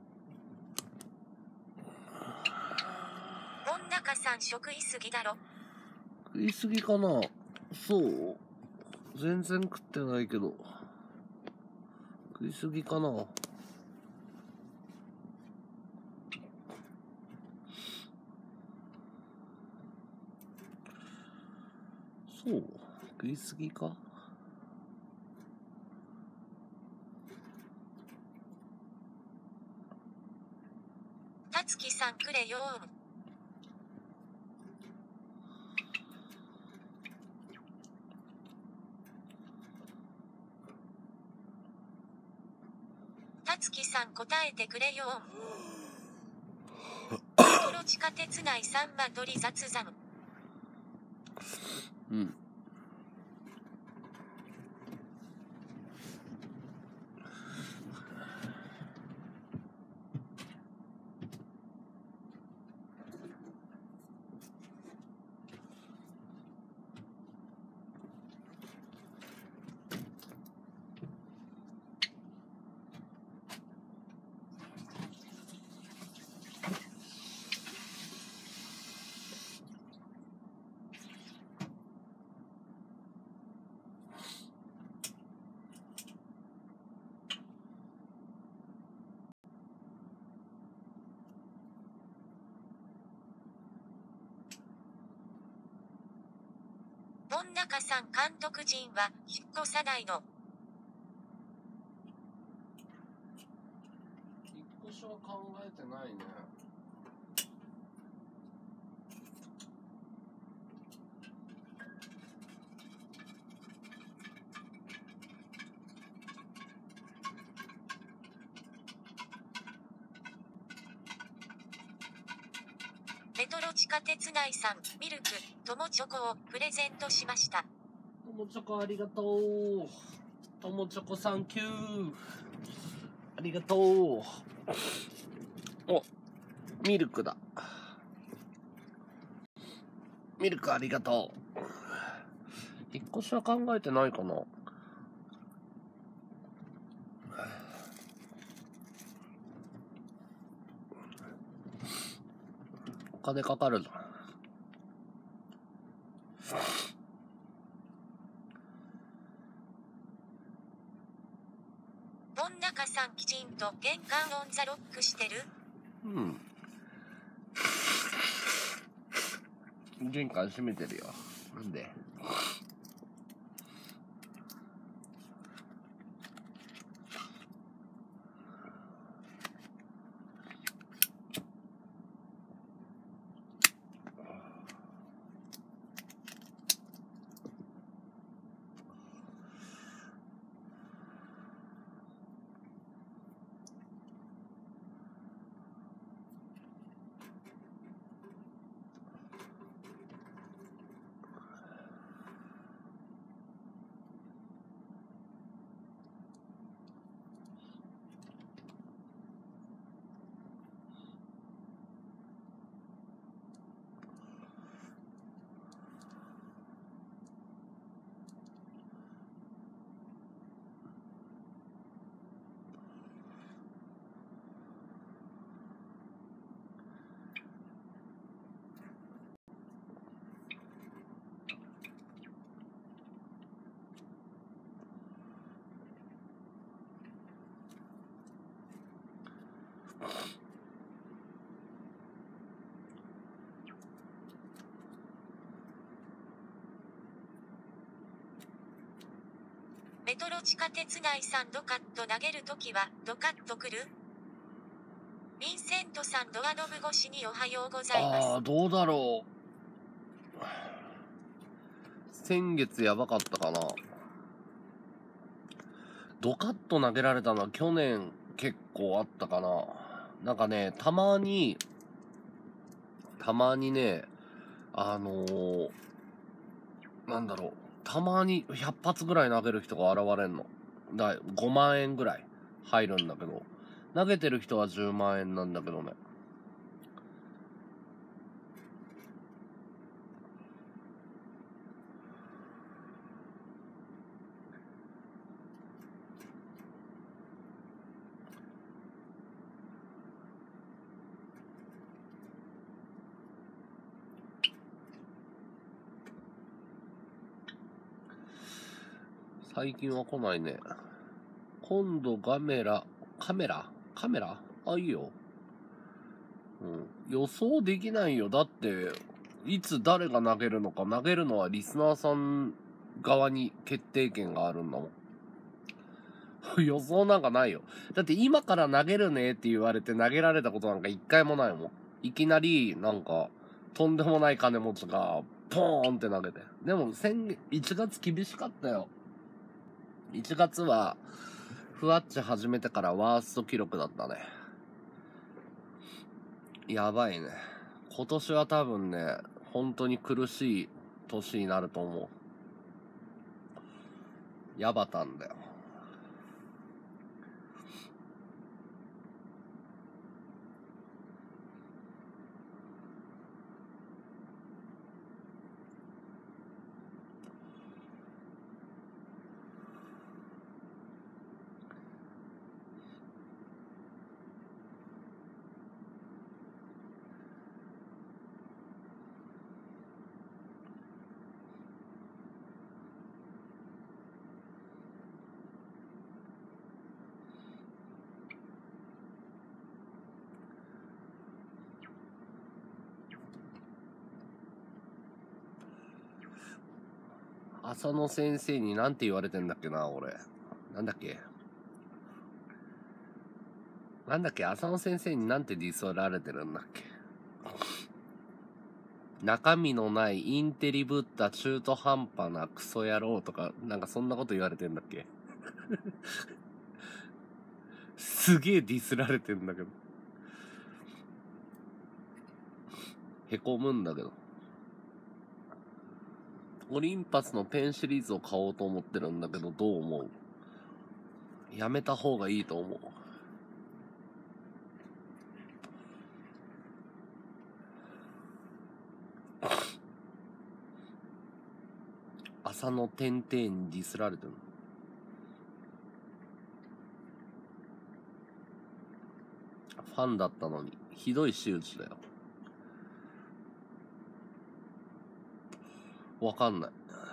どんなかさん食いすぎだろ。 食いすぎかな。そう全然食ってないけど。 食いすぎかな。そう食いすぎか。 たつきさんくれよーん。たつきさん答えてくれよーん。メトロ地下鉄内さん間取り雑談。 うん。 本中さん監督陣は引っ越さないの。 引っ越しは考えてないね。 メトロ地下鉄内さん、ミルク、友チョコをプレゼントしました。 友チョコありがとう。友チョコサンキュー。ありがとう。お、ミルクだ。ミルクありがとう。引っ越しは考えてないかな。お金かかるな。 本中さんきちんと玄関オンザロックしてる？ うん。玄関閉めてるよ。なんで？ メトロ地下鉄内さんドカッと投げるときはドカッとくる？ヴィンセントさんドアノブ越しにおはようございます。 ああ、どうだろう。先月やばかったかな。ドカッと投げられたのは去年結構あったかな。なんかね、たまに、たまにね、あのー、なんだろう、たまにひゃっ発ぐらい投げる人が現れんの。だごまんえんぐらい入るんだけど、投げてる人はじゅうまんえんなんだけどね。最近は来ないね。 今度ガメラ、カメラカメラあ、いいよ。うん。予想できないよ。だって、いつ誰が投げるのか、投げるのはリスナーさん側に決定権があるんだもん。予想なんかないよ。だって今から投げるねって言われて投げられたことなんか一回もないもん。いきなり、なんか、とんでもない金持ちが、ポーンって投げて。でも、先月、いちがつ厳しかったよ。いちがつは、ふわっち始めてからワースト記録だったね。やばいね。今年は多分ね、本当に苦しい年になると思う。ヤバタンだよ。浅野先生になんて言われてんだっけな、俺。なんだっけなんだっけ浅野先生になんてディスられてるんだっけ。中身のないインテリぶった中途半端なクソ野郎とか、なんかそんなこと言われてんだっけすげえディスられてんだけど。へこむんだけど。オリンパスのペンシリーズを買おうと思ってるんだけど、どう思う？やめた方がいいと思う。朝の点々にディスられてるの。ファンだったのに、ひどい仕打ちだよ。わかんない。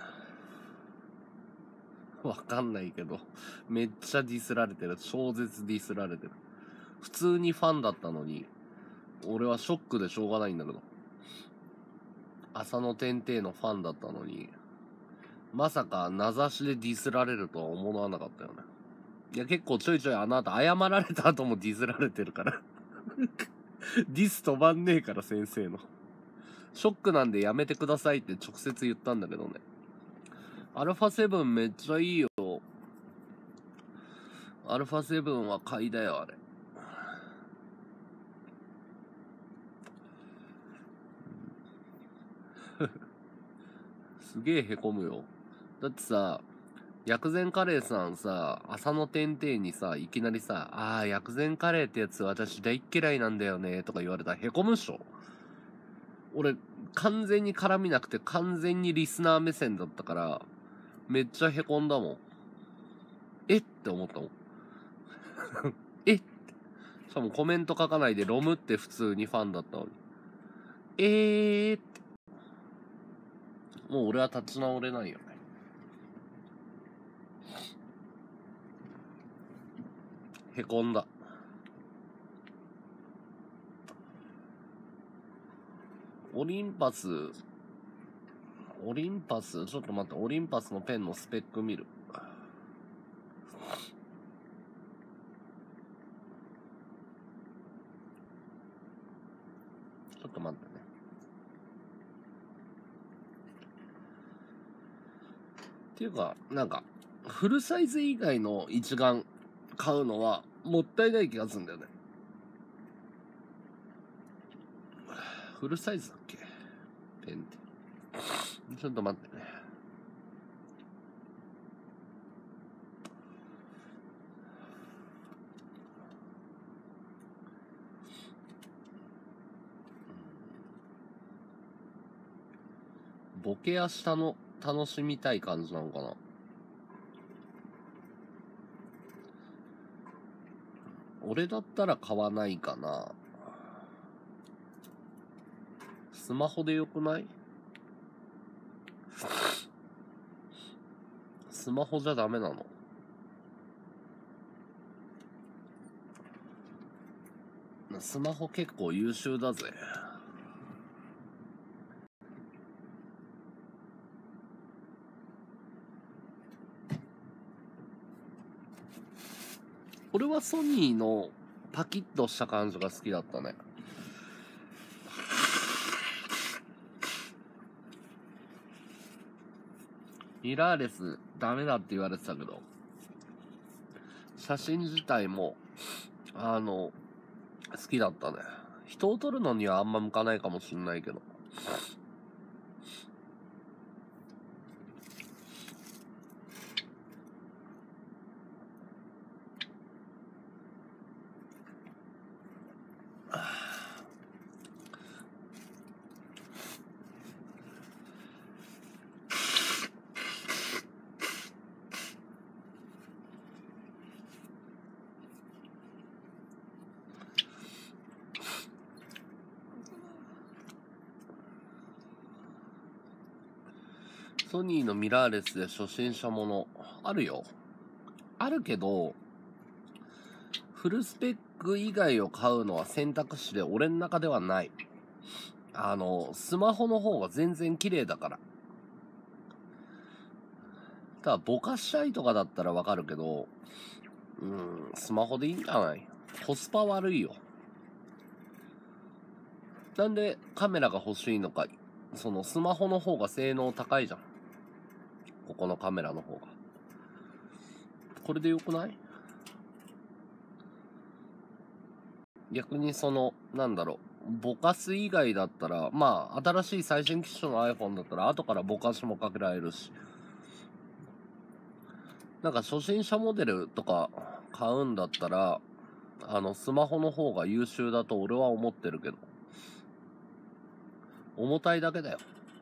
わかんないけど、めっちゃディスられてる。超絶ディスられてる。普通にファンだったのに、俺はショックでしょうがないんだけど。朝の点々のファンだったのに、まさか名指しでディスられるとは思わなかったよね。いや、結構ちょいちょいあの後謝られた後もディスられてるからディス飛ばんねえから先生の。ショックなんでやめてくださいって直接言ったんだけどね。アルファセブンめっちゃいいよ。アルファセブンは買いだよ、あれ。すげえへこむよ。だってさ、薬膳カレーさんさ、朝の点々にさ、いきなりさ、あー、薬膳カレーってやつ私大っ嫌いなんだよね、とか言われたらへこむっしょ。俺、完全に絡みなくて完全にリスナー目線だったから、めっちゃへこんだもん。えって思ったもん。えって。しかもコメント書かないでロムって普通にファンだったのに。えーって。もう俺は立ち直れないよね。へこんだ。オリンパス、オリンパス、ちょっと待って、オリンパスのペンのスペック見る。ちょっと待ってね。っていうか、なんか、フルサイズ以外の一眼買うのはもったいない気がするんだよね。フルサイズだっけペンって。ちょっと待ってね。ボケ明日の楽しみたい感じなのかな。俺だったら買わないかな。スマホでよくない？スマホじゃダメなの？ スマホ結構優秀だぜ。俺はソニーのパキッとした感じが好きだったね。ミラーレスダメだって言われてたけど、写真自体もあの好きだったね。人を撮るのにはあんま向かないかもしんないけど。ソニーのミラーレスで初心者ものあるよ。あるけど、フルスペック以外を買うのは選択肢で俺の中ではない。あの、スマホの方が全然綺麗だから。ただ、ぼかしたいとかだったらわかるけど、うん、スマホでいいんじゃない？コスパ悪いよ。なんでカメラが欲しいのか。そのスマホの方が性能高いじゃん。ここのカメラの方が。これでよくない？逆にその、なんだろう、ぼかす以外だったら、まあ、新しい最新機種の iPhone だったら、後からぼかしもかけられるし。なんか初心者モデルとか買うんだったら、あの、スマホの方が優秀だと俺は思ってるけど。重たいだけだよ。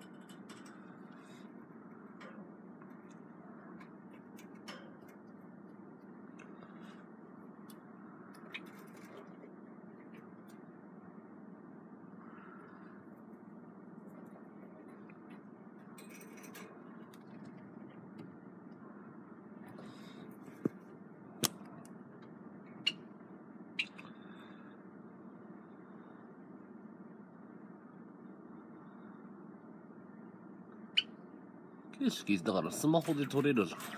景色だからスマホで撮れるじゃん。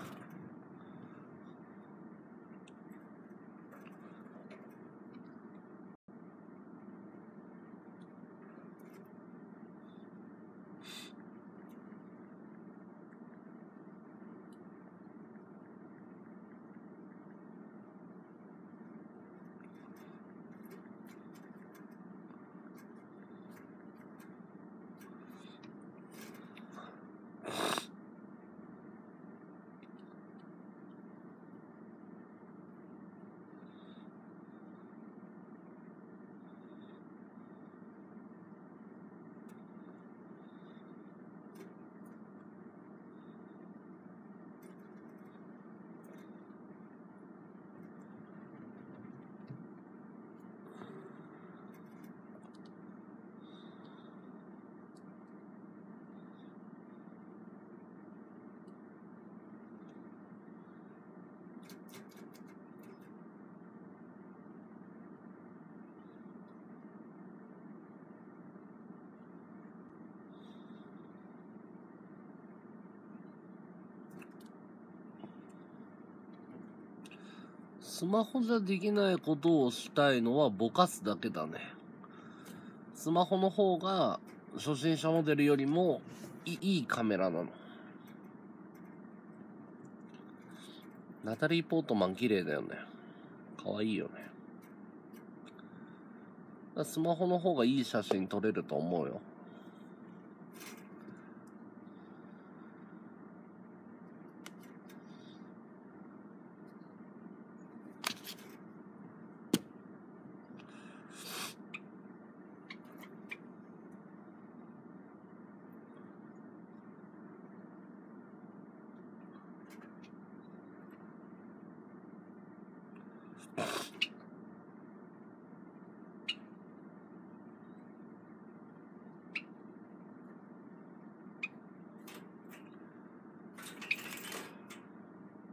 スマホじゃできないことをしたいのはぼかすだけだね。スマホの方が初心者モデルよりもいいカメラなの。ナタリー・ポートマン綺麗だよね。可愛いよね。スマホの方がいい写真撮れると思うよ。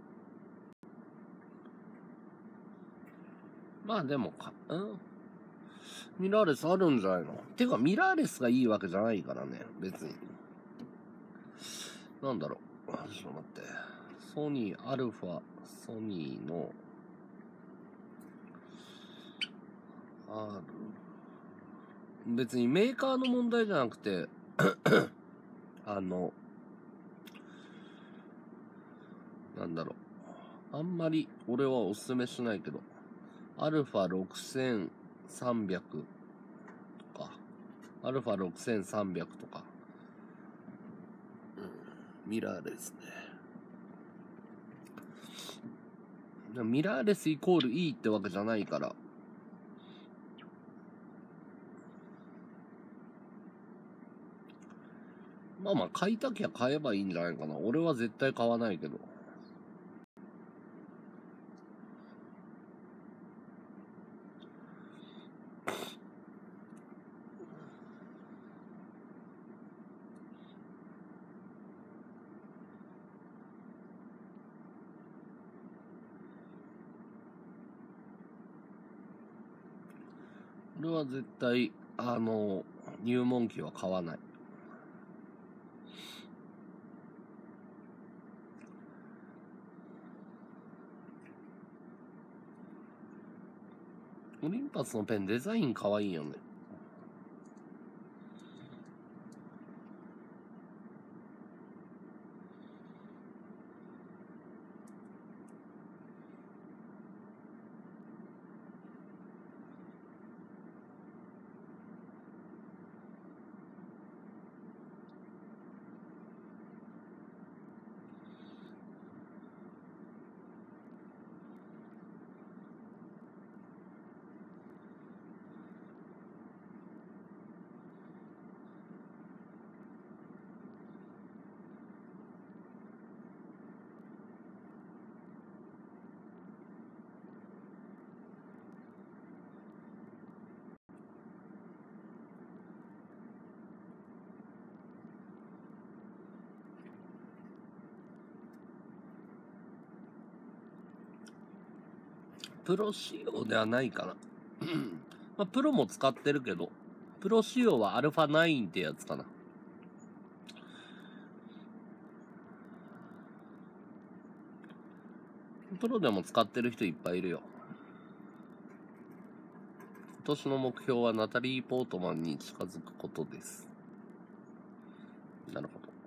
まあでもか、うんミラーレスあるんじゃないの？てかミラーレスがいいわけじゃないからね、別に。なんだろう。ちょっと待って。ソニー、アルファ、ソニーの、ある。別にメーカーの問題じゃなくて、あの、なんだろう。あんまり俺はおすすめしないけど、アルファろくせんさんびゃくとか、アルファろくせんさんびゃくとか、うん、ミラーレスね。ミラーレスイコールいいってわけじゃないから、まあまあ買いたきゃ買えばいいんじゃないかな。俺は絶対買わないけど。俺は絶対、あの、入門機は買わない。オリンパスのペンデザイン可愛いよね。プロ仕様ではないかな。まあ、プロも使ってるけど、プロ仕様はアルファナインってやつかな。プロでも使ってる人いっぱいいるよ。今年の目標はナタリー・ポートマンに近づくことです。なるほど。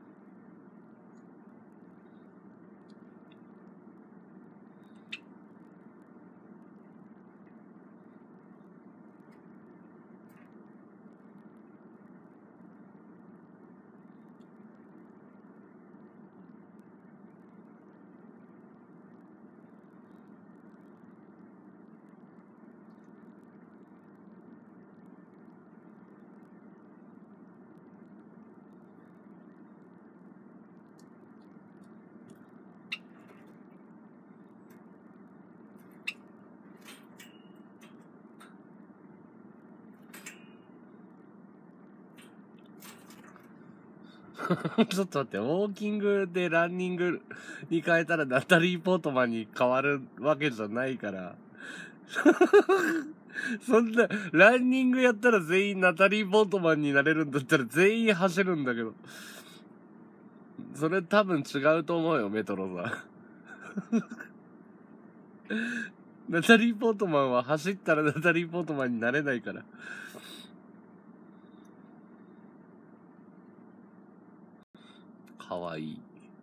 ちょっと待って、ウォーキングでランニングに変えたらナタリー・ポートマンに変わるわけじゃないから。そんな、ランニングやったら全員ナタリー・ポートマンになれるんだったら全員走るんだけど。それ多分違うと思うよ、メトロさん。ナタリー・ポートマンは走ったらナタリー・ポートマンになれないから。かわいい。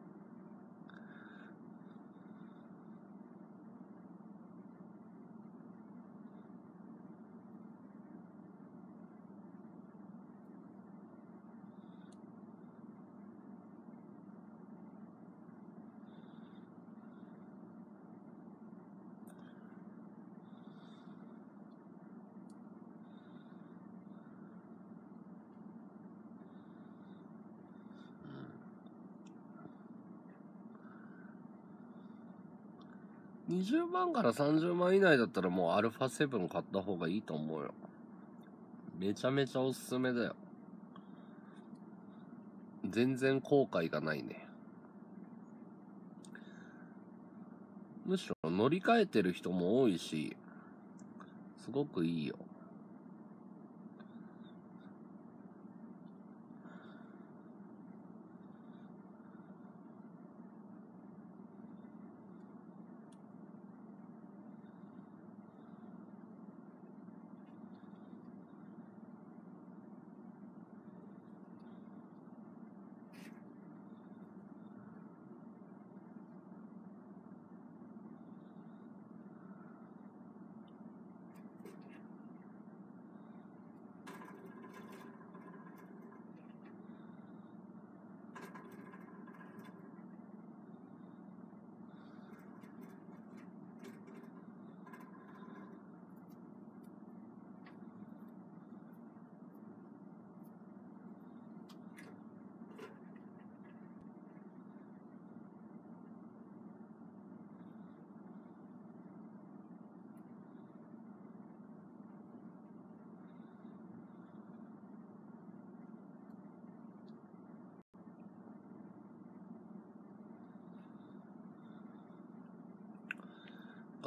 にじゅうまんからさんじゅうまん以内だったらもうアルファセブン買った方がいいと思うよ。めちゃめちゃおすすめだよ。全然後悔がないね。むしろ乗り換えてる人も多いし、すごくいいよ。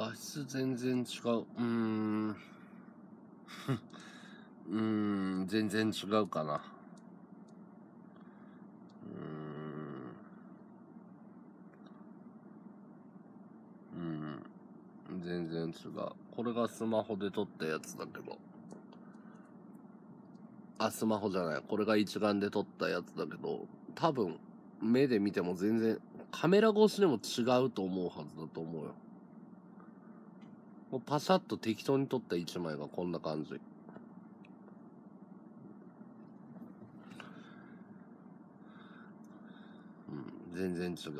画質全然違う。うーん。うーん、全然違うかな。うーん。うん。全然違う。これがスマホで撮ったやつだけど。あ、スマホじゃない。これが一眼で撮ったやつだけど、多分、目で見ても全然、カメラ越しでも違うと思うはずだと思うよ。もうパシャッと適当に撮った一枚がこんな感じ。うん、全然違う。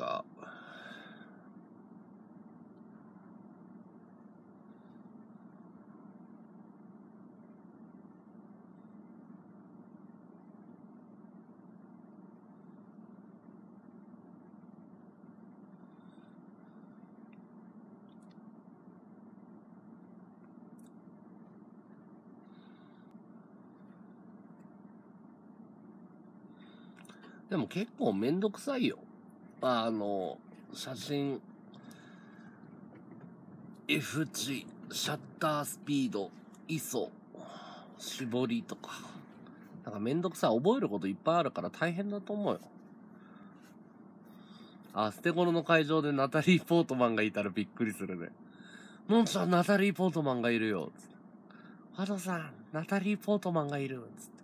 でも結構めんどくさいよ。あの、写真、F 値、シャッタースピード、アイエスオ、絞りとか。なんかめんどくさい。覚えることいっぱいあるから大変だと思うよ。あ、捨て頃の会場でナタリー・ポートマンがいたらびっくりするね。のんちゃん、ナタリー・ポートマンがいるよ。つって。ハドさん、ナタリー・ポートマンがいる。つって。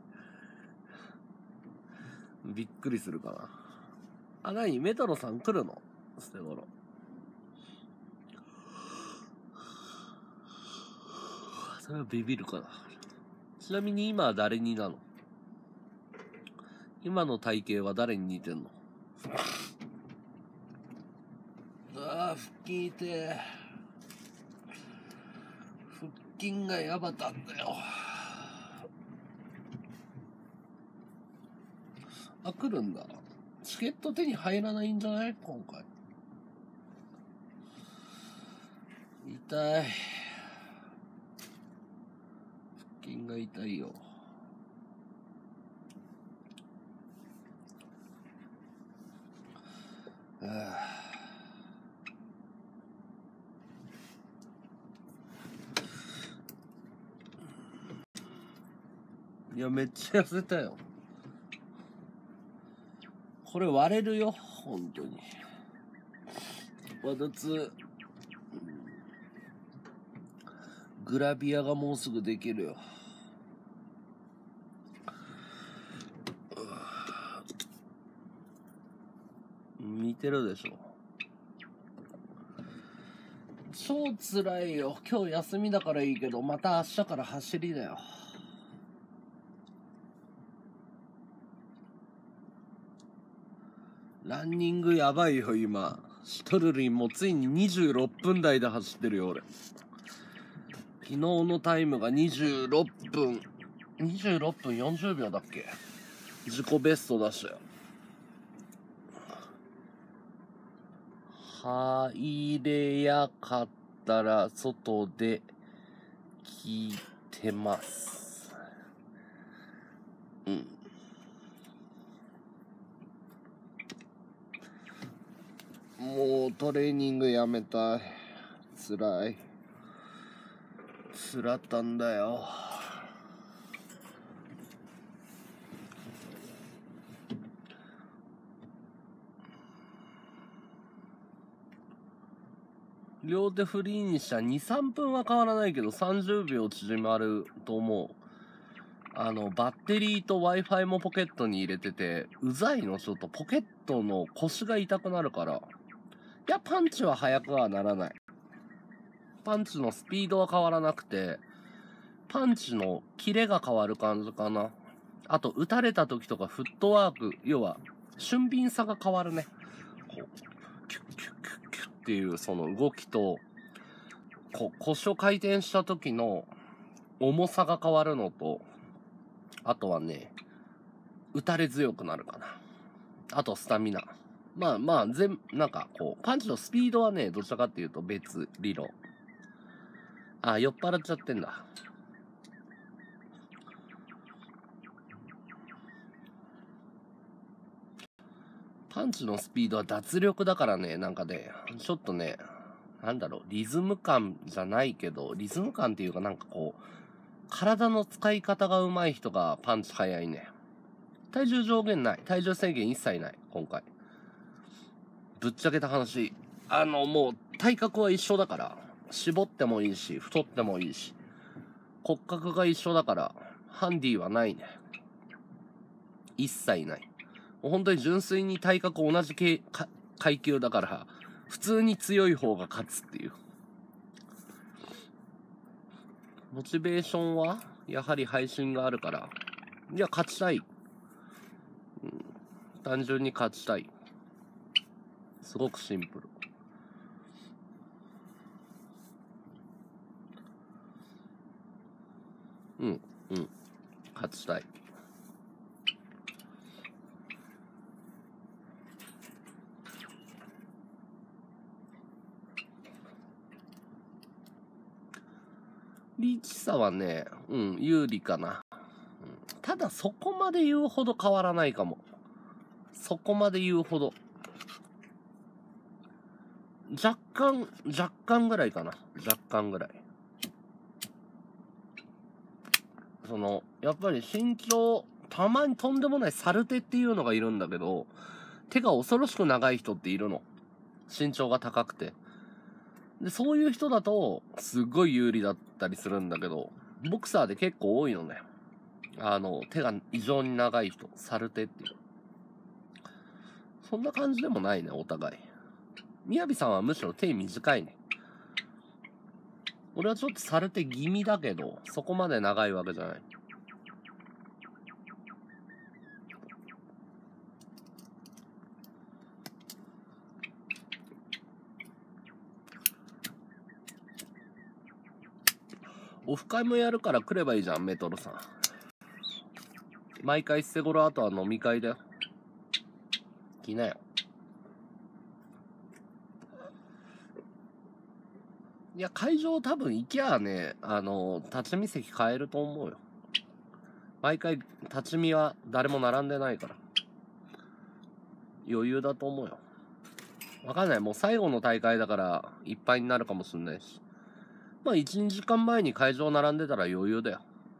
びっくりするかな。あ、なにメトロさん来るの？捨て頃。それはビビるかな。ちなみに今は誰になの？今の体型は誰に似てんの？ああ、腹筋痛え。腹筋がやばたんだよ。あ、来るんだ。チケット手に入らないんじゃない？今回。痛い。腹筋が痛いよ。はあ、いや、めっちゃ痩せたよ。これ割れるよ、本当に。わだつ、グラビアがもうすぐできるよ。似てるでしょ。超辛いよ。今日休みだからいいけど、また明日から走りだよ。ランニングやばいよ、今。シュトルリンもついににじゅうろっぷん台で走ってるよ、俺。昨日のタイムがにじゅうろっぷん、にじゅうろっぷんよんじゅうびょうだっけ？自己ベスト出したよ。入れやかったら外で聞いてます。うん。もうトレーニングやめたい。辛い。辛ったんだよ。両手フリーにしたらに、さんぷんは変わらないけどさんじゅうびょう縮まると思う。あの、バッテリーと Wi-Fi もポケットに入れてて、うざいの。ちょっとポケットの腰が痛くなるから。いや、パンチは速くはならない。パンチのスピードは変わらなくて、パンチのキレが変わる感じかな。あと、打たれた時とかフットワーク、要は、俊敏さが変わるね。こう、キュッキュッキュッキュッっていうその動きと、こ腰を回転した時の重さが変わるのと、あとはね、打たれ強くなるかな。あと、スタミナ。まあまあ、全、なんかこう、パンチのスピードはね、どちらかっていうと別理論。あ、酔っ払っちゃってんだ。パンチのスピードは脱力だからね、なんかね、ちょっとね、 なんだろう、リズム感じゃないけど、リズム感っていうかなんかこう、体の使い方が上手い人がパンチ早いね。体重上限ない。体重制限一切ない、今回。ぶっちゃけた話。あの、もう、体格は一緒だから、絞ってもいいし、太ってもいいし、骨格が一緒だから、ハンディはないね。一切ない。もう本当に純粋に体格同じ階階級だから、普通に強い方が勝つっていう。モチベーションはやはり配信があるから、いや、勝ちたい。うん、単純に勝ちたい。すごくシンプル。うん、うん。勝ちたい。リーチさはね、うん、有利かな。うん、ただそこまで言うほど変わらないかも。そこまで言うほど。若干、若干ぐらいかな。若干ぐらい。その、やっぱり身長、たまにとんでもないサルテっていうのがいるんだけど、手が恐ろしく長い人っているの。身長が高くて。で、そういう人だと、すごい有利だったりするんだけど、ボクサーで結構多いのね。あの、手が異常に長い人、サルテっていう。そんな感じでもないね、お互い。みやびさんはむしろ手短いね。俺はちょっとサルテ気味だけど、そこまで長いわけじゃない。オフ会もやるから来ればいいじゃん、メトロさん。毎回捨て頃あとは飲み会だよ。来なよ。いや、会場多分行きゃあね、あの、立ち見席買えると思うよ。毎回立ち見は誰も並んでないから。余裕だと思うよ。わかんない。もう最後の大会だからいっぱいになるかもしんないし。まあいち、にじかんまえに会場並んでたら余裕だよ。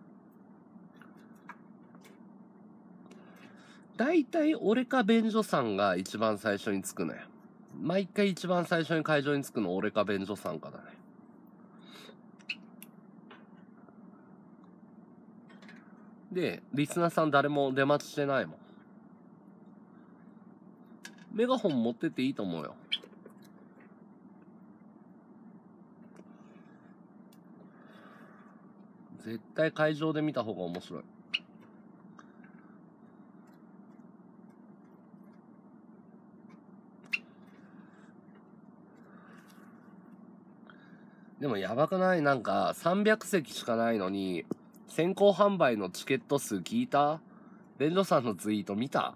だいたい俺か便所さんが一番最初に着くね。毎回一番最初に会場に着くの俺か便所さんかだね。で、リスナーさん誰も出待ちしてないもん。メガホン持ってっていいと思うよ。絶対会場で見た方が面白い。でもやばくない？なんかさんびゃく席しかないのに、先行販売のチケット数聞いた？ベンドさんのツイート見た？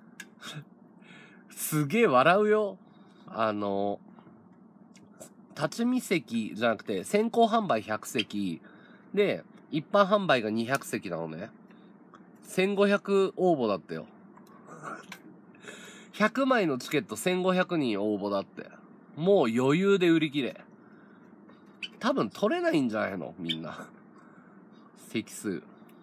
すげえ笑うよ。あの、立ち見席じゃなくて、先行販売ひゃく席で、一般販売がにひゃく席なのね。せんごひゃく応募だったよ。ひゃくまいのチケットせんごひゃくにん応募だって。もう余裕で売り切れ。多分取れないんじゃないのみんな。席数。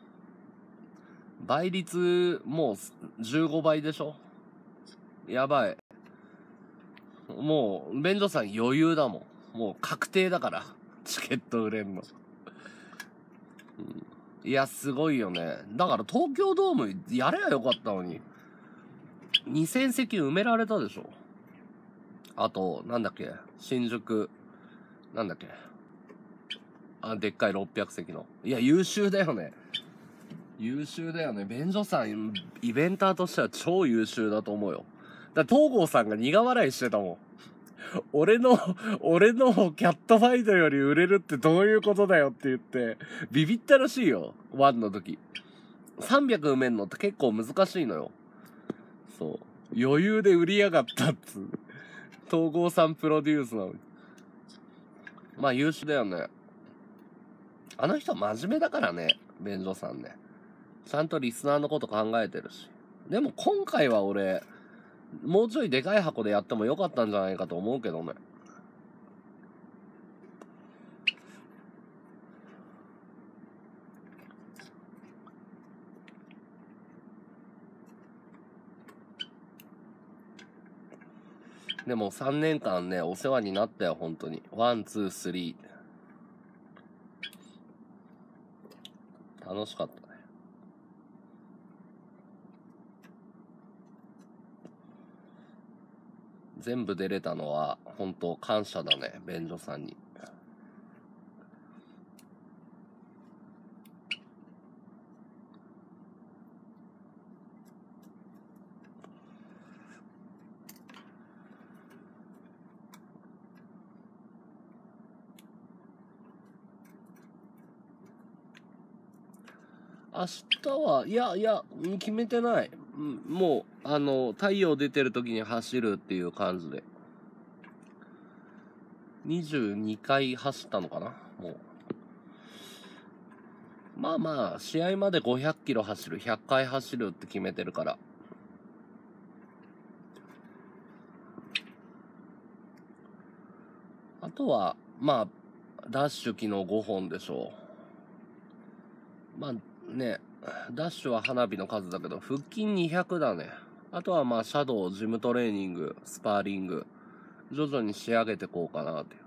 倍率、もうじゅうごばいでしょ？やばい。もう、便所さん余裕だもん。もう確定だから。チケット売れんの。うん、いや、すごいよね。だから東京ドームやればよかったのに。にせん席埋められたでしょ。あと、なんだっけ、新宿、なんだっけ。あ、でっかいろっぴゃく席の。いや、優秀だよね。優秀だよね。便所さん、イベンターとしては超優秀だと思うよ。だから東郷さんが苦笑いしてたもん。俺の、俺のキャットファイトより売れるってどういうことだよって言って、ビビったらしいよ。ワンの時。さんびゃく埋めんのって結構難しいのよ。そう。余裕で売りやがったっつう。東郷さんプロデュースなのに。まあ優秀だよね。あの人真面目だからね、便所さんね。ちゃんとリスナーのこと考えてるし。でも今回は俺、もうちょいでかい箱でやってもよかったんじゃないかと思うけどね。 でもさんねんかんね、お世話になったよ、本当に。ワン、ツー、スリー。楽しかったね。全部出れたのは、本当感謝だね、便所さんに。明日は、いやいや、決めてない。もう、あの、太陽出てる時に走るっていう感じで。にじゅうにかい走ったのかな、もう。まあまあ、試合までごひゃっキロ走る、ひゃっかい走るって決めてるから。あとは、まあ、ダッシュ昨日ごほんでしょう。まあね、ダッシュは花火の数だけど、腹筋にひゃくだね。あとはまあ、シャドウ、ジムトレーニング、スパーリング、徐々に仕上げてこうかなっていう。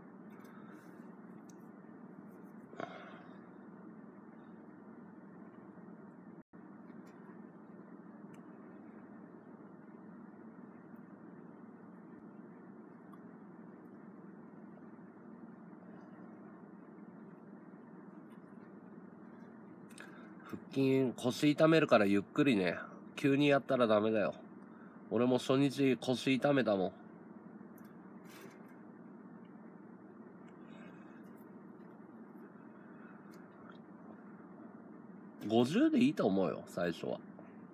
腹筋、腰痛めるからゆっくりね。急にやったらダメだよ。俺も初日腰痛めたもん。ごじゅうでいいと思うよ、最初は。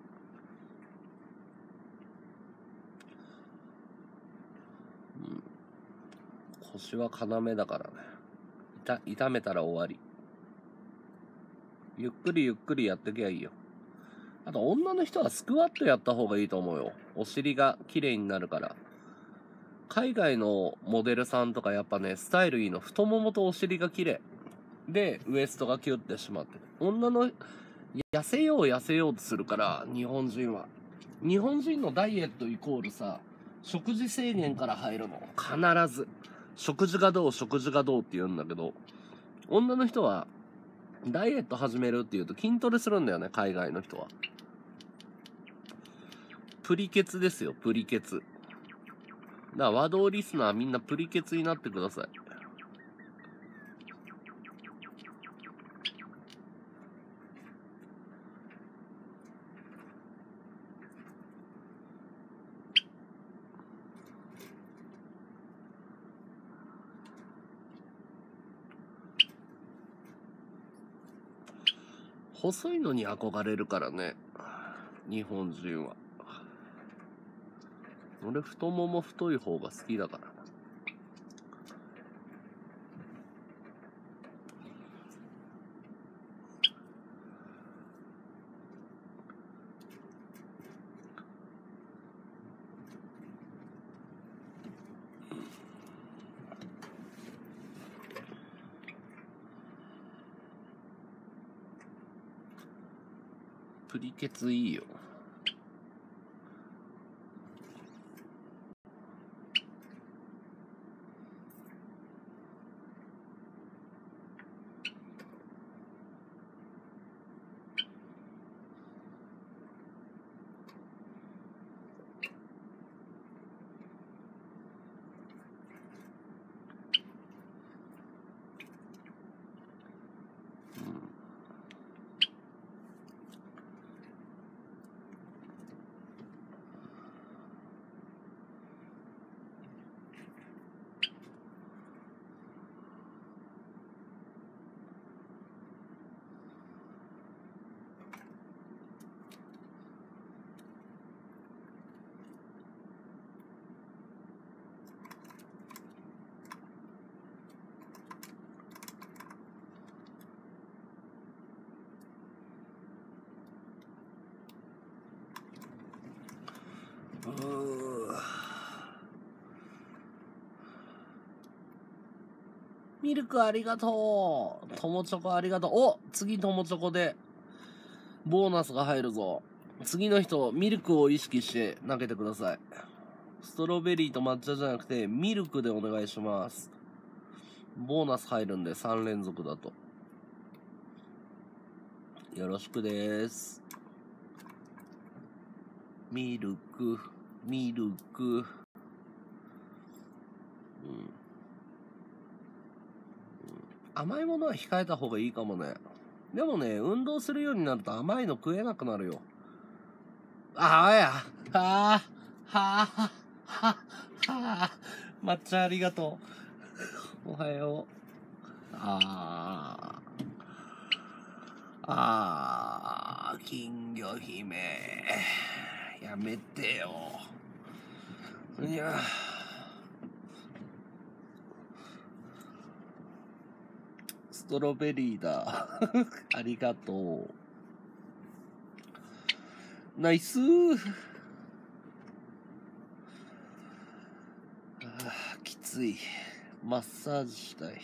うん。腰は要だからね。痛、痛めたら終わり。ゆっくりゆっくりやってきゃいいよ。あと女の人はスクワットやった方がいいと思うよ。お尻が綺麗になるから。海外のモデルさんとかやっぱね、スタイルいいの。太ももとお尻が綺麗。で、ウエストがキュッてしまってる。女の、痩せよう痩せようとするから、日本人は。日本人のダイエットイコールさ、食事制限から入るの。必ず。食事がどう、食事がどうって言うんだけど、女の人は、ダイエット始めるって言うと筋トレするんだよね、海外の人は。プリケツですよ、プリケツ。だから和道リスナーみんなプリケツになってください。細いのに憧れるからね、日本人は。俺太もも太い方が好きだからな。プリケツいいよ。ミルクありがとう。友チョコありがとう。お、次友チョコでボーナスが入るぞ。次の人ミルクを意識して投げてください。 ストロベリーと抹茶じゃなくてミルクでお願いします。ボーナス入るんでさん連続だとよろしくです。ミルクミルク、うん、甘いものは控えた方がいいかもね。でもね、運動するようになると甘いの食えなくなるよ。ああやはあはあはあはあ、抹茶ありがとう。おはよう。ああああ、金魚姫やめてよ。いやストロベリーだありがとう。ナイスー。あーきつい。マッサージしたい。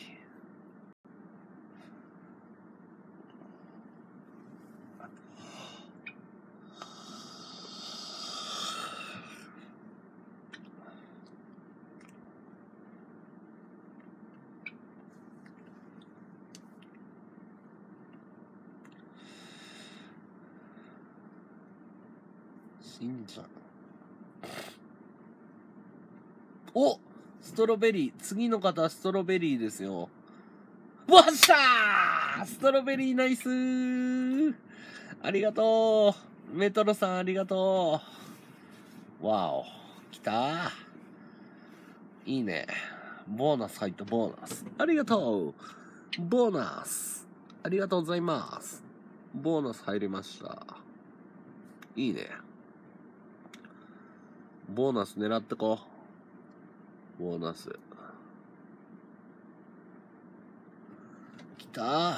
しんちゃん。お、ストロベリー。次の方ストロベリーですよ。わっしゃー、ストロベリーナイスー。ありがとう。メトロさんありがとう。わお。来たー。いいね。ボーナス入ったボーナス。ありがとう。ボーナス。ありがとうございます。ボーナス入りました。いいね。ボーナス狙ってこう。ボーナス。来たー。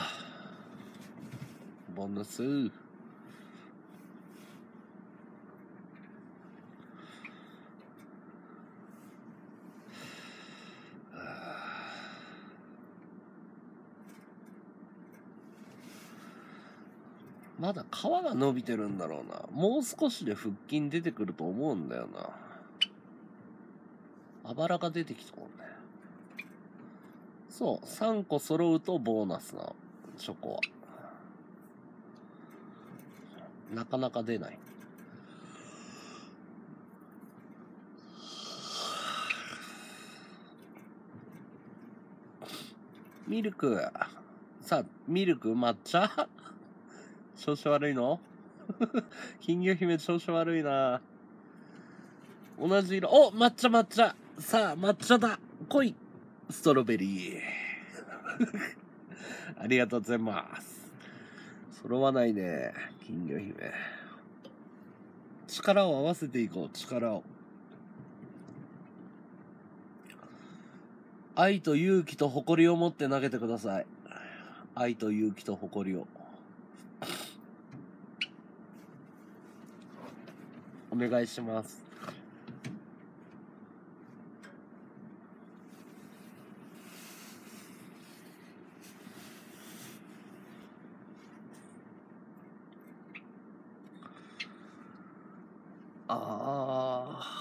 ボーナス。まだ皮が伸びてるんだろうな。もう少しで腹筋出てくると思うんだよな。あばらが出てきそうね。そう、さんこ揃うとボーナスなチョコは。なかなか出ない。ミルク。さあ、ミルク、抹茶調子悪いの金魚姫調子悪いな。同じ色。お、抹茶抹茶。さあ、抹茶だ。来い。ストロベリー。ありがとうございます。揃わないね。金魚姫。力を合わせていこう。力を。愛と勇気と誇りを持って投げてください。愛と勇気と誇りを。お願いします。ああ。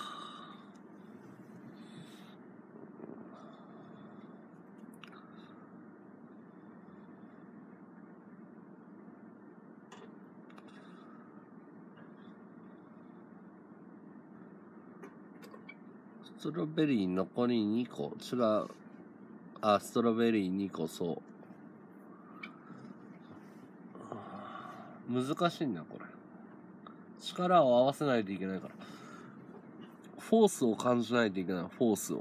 ストロベリー残りにこ。違う。あ、ストロベリーにこ、そう。難しいんだ、これ。力を合わせないといけないから。フォースを感じないといけない、フォースを。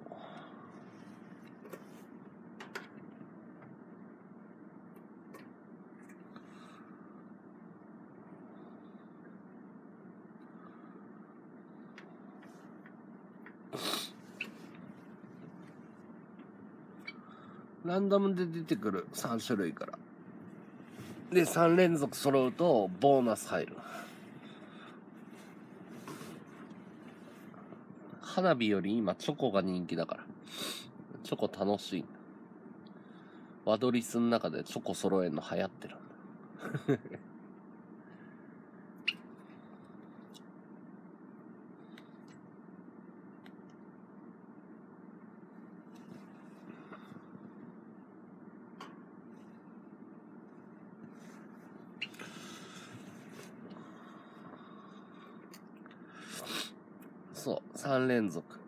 ランダムで出てくるさん種類から。で、さん連続揃うとボーナス入る。花火より今チョコが人気だから。チョコ楽しい。ワドリスの中でチョコ揃えるの流行ってる。 さん連続。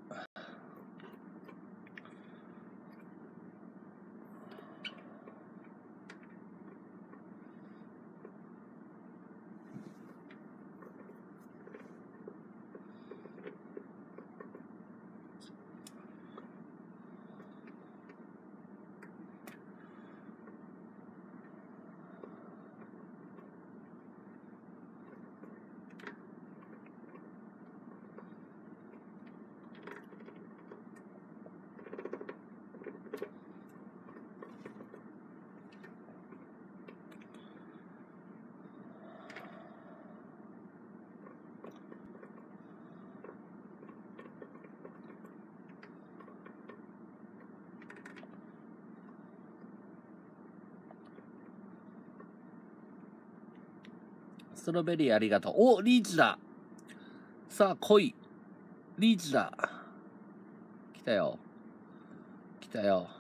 ストロベリーありがとう。お、リーチだ。さあ、来い。リーチだ。来たよ。来たよ。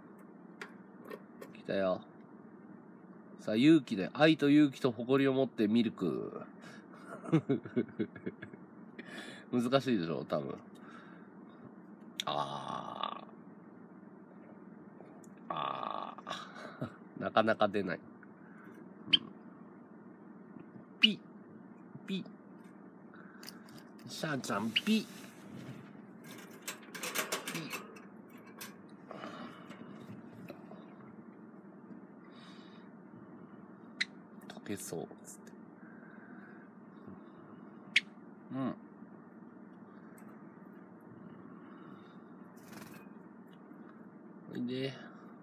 来たよ。さあ、勇気で、愛と勇気と誇りを持ってミルク。難しいでしょ、多分。あー。あー。なかなか出ない。ピピシャンちゃんピピ溶けそうっつってうん。で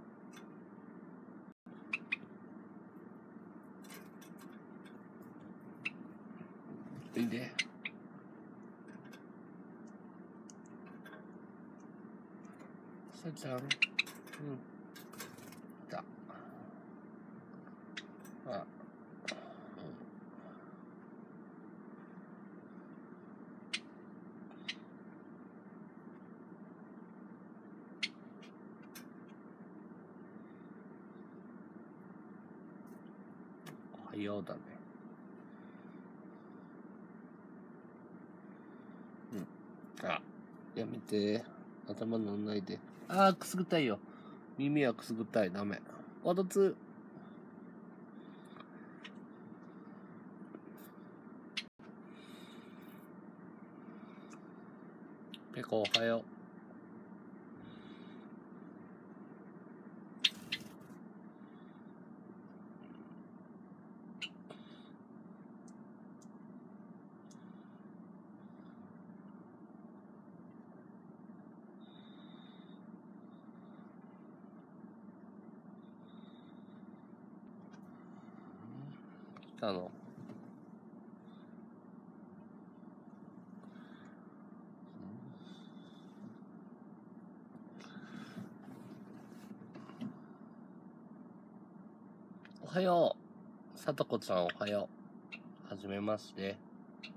いでさちゃん、うん、いた。あ、うん。おはようだね。うん。あ、やめて。頭乗んないで。あー、くすぐったいよ。耳はくすぐったい。ダメ。わどつ。ペコおはよう。来たの。おはよう。さとこちゃんおはよう。はじめまして。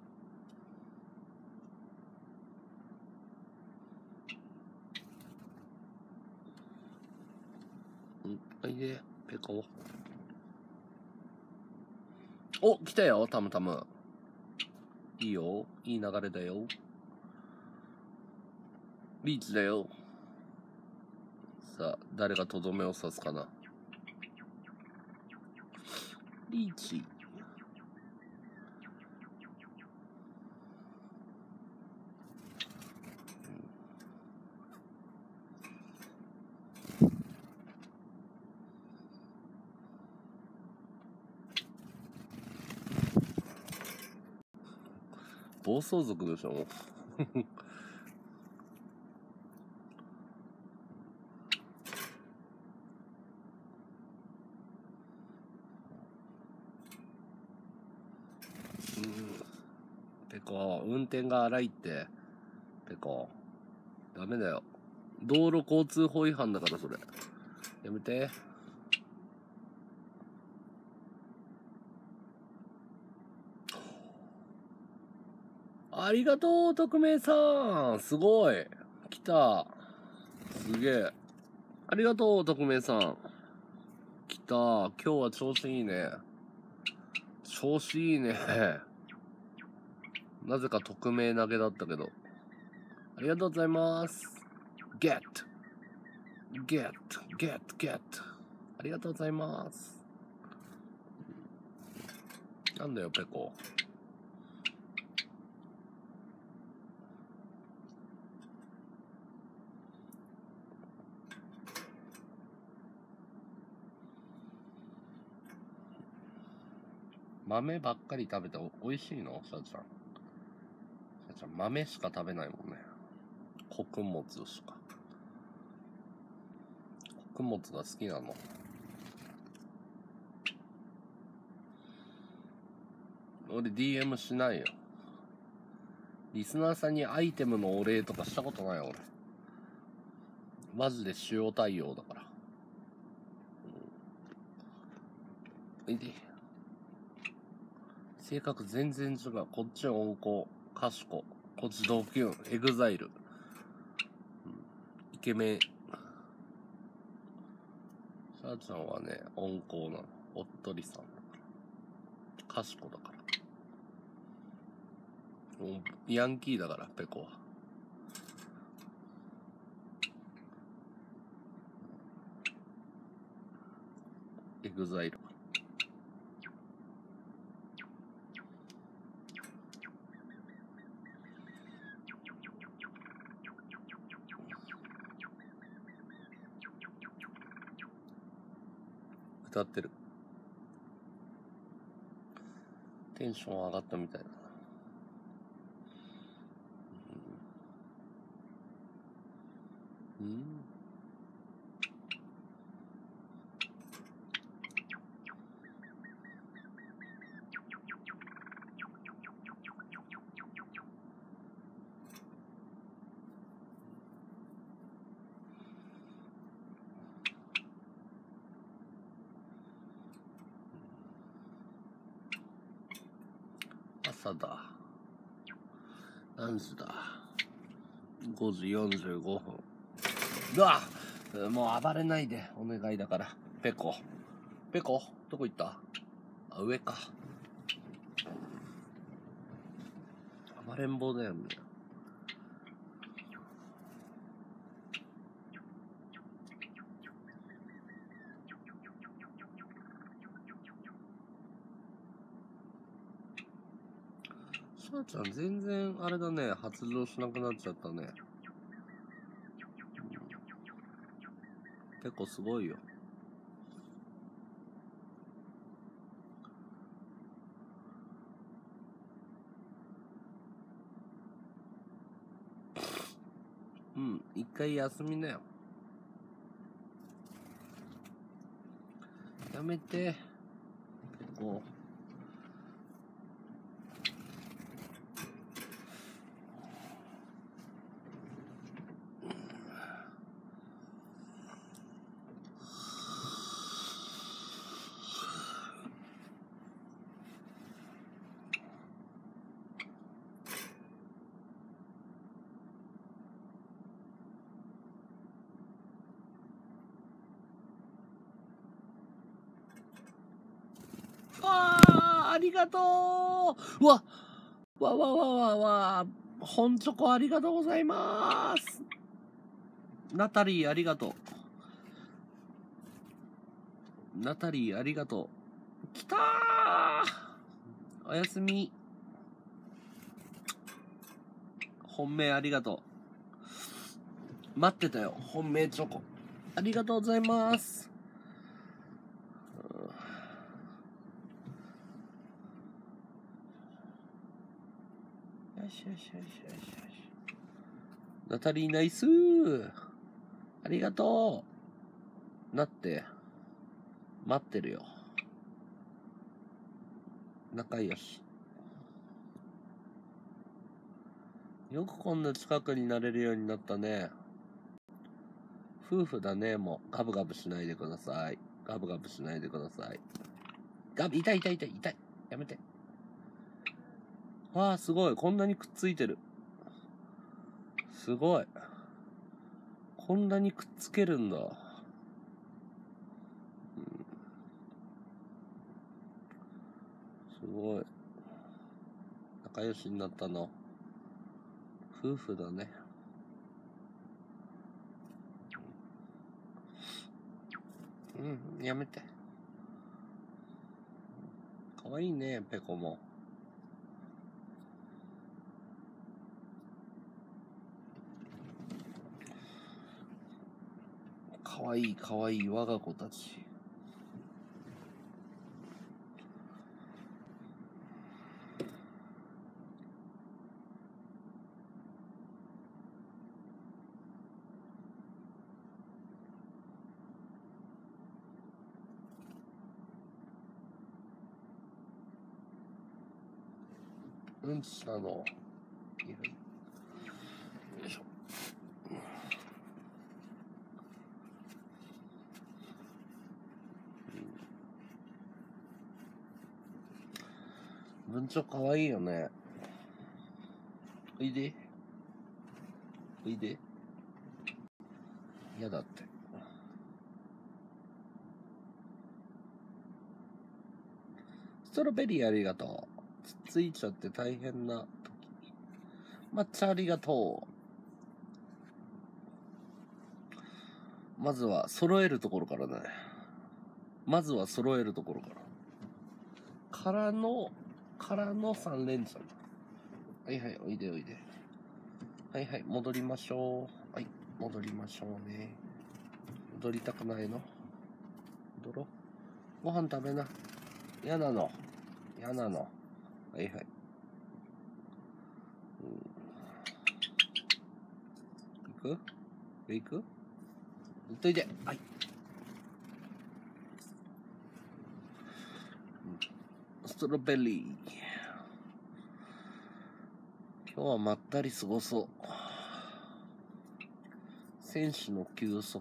ん、おいで、ペコ。お、来たよ、タムタム。いいよ。いい流れだよ。リーチだよ。さあ、誰がとどめを刺すかな。リーチ。暴走族でしょ。うん、ペコ、運転が荒いって。ペコ、ダメだよ。道路交通法違反だからそれ。やめて。ありがとう、匿名さん。すごい。来た。すげえ。ありがとう、匿名さん。来た。今日は調子いいね。調子いいね。なぜか匿名投げだったけど。 ありがとうございます。ゲットゲットゲットゲットありがとうございます。なんだよペコ。豆ばっかり食べておいしいの？シャちゃん。シャちゃん豆しか食べないもんね。穀物しか。穀物が好きなの？俺 ディーエム しないよ。リスナーさんにアイテムのお礼とかしたことないよ俺。マジで塩対応だから。うん、いで。性格全然違う。こっち温厚、賢、こっちドキュン、エグザイル、うん、イケメン。シャーちゃんはね、温厚なの。おっとりさんだから。賢だから。ヤンキーだから、ペコは。エグザイル。歌ってる。テンション上がったみたいだな。うん。うん朝だ。何時だ？ごじよんじゅうごふん。うわっ！もう暴れないで。お願いだから。ペコ。ペコ？どこ行った？あ、上か。暴れん坊だよね。シャーちゃん全然あれだね。発情しなくなっちゃったね。ペコすごいよ。うん、一回休みなよ。やめて。こう。あー、ありがとう。うわ、わわわわわ、本チョコありがとうございます。ナタリーありがとう。ナタリーありがとう。きたー。おやすみ。本命ありがとう。待ってたよ。本命チョコ。ありがとうございます。よしよしよしよしよし。ナタリーナイスー。ありがとう。なって。待ってるよ。仲良し。よくこんな近くになれるようになったね。夫婦だね。もうガブガブしないでください。ガブガブしないでください。ガブ、痛い痛い痛い痛い。やめて。わあ、すごい。こんなにくっついてる。すごい。こんなにくっつけるんだ。うん、すごい。仲良しになったの。夫婦だね。 うん、やめて。かわいいね、ペコも。かわいいかわいい我が子たち。うんちしたの。よいしょ。文鳥かわいいよね。おいで。おいで。嫌だって。ストロベリーありがとう。つっついちゃって大変な時。抹茶ありがとう。まずは揃えるところからね。まずは揃えるところから。からの、からの三連チャン。はいはい、おいでおいで。はいはい、戻りましょう。はい、戻りましょうね。戻りたくないの？戻ろう。ご飯食べな。嫌なの。嫌なの。はいはい。うん、行く？行く？行っといて。はい。ストロベリー。今日はまったり過ごそう。選手の休息。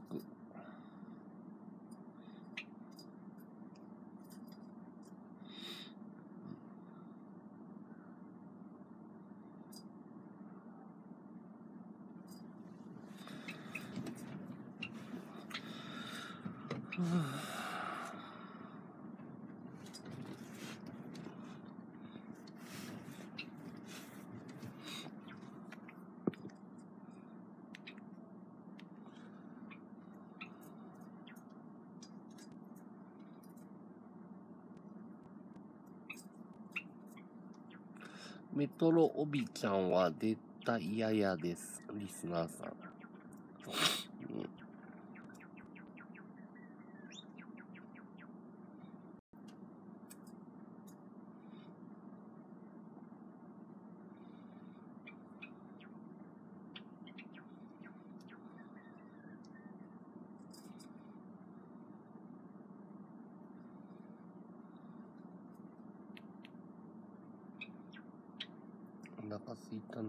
メトロオビちゃんは絶対嫌々です。リスナーさん。お腹すいたな。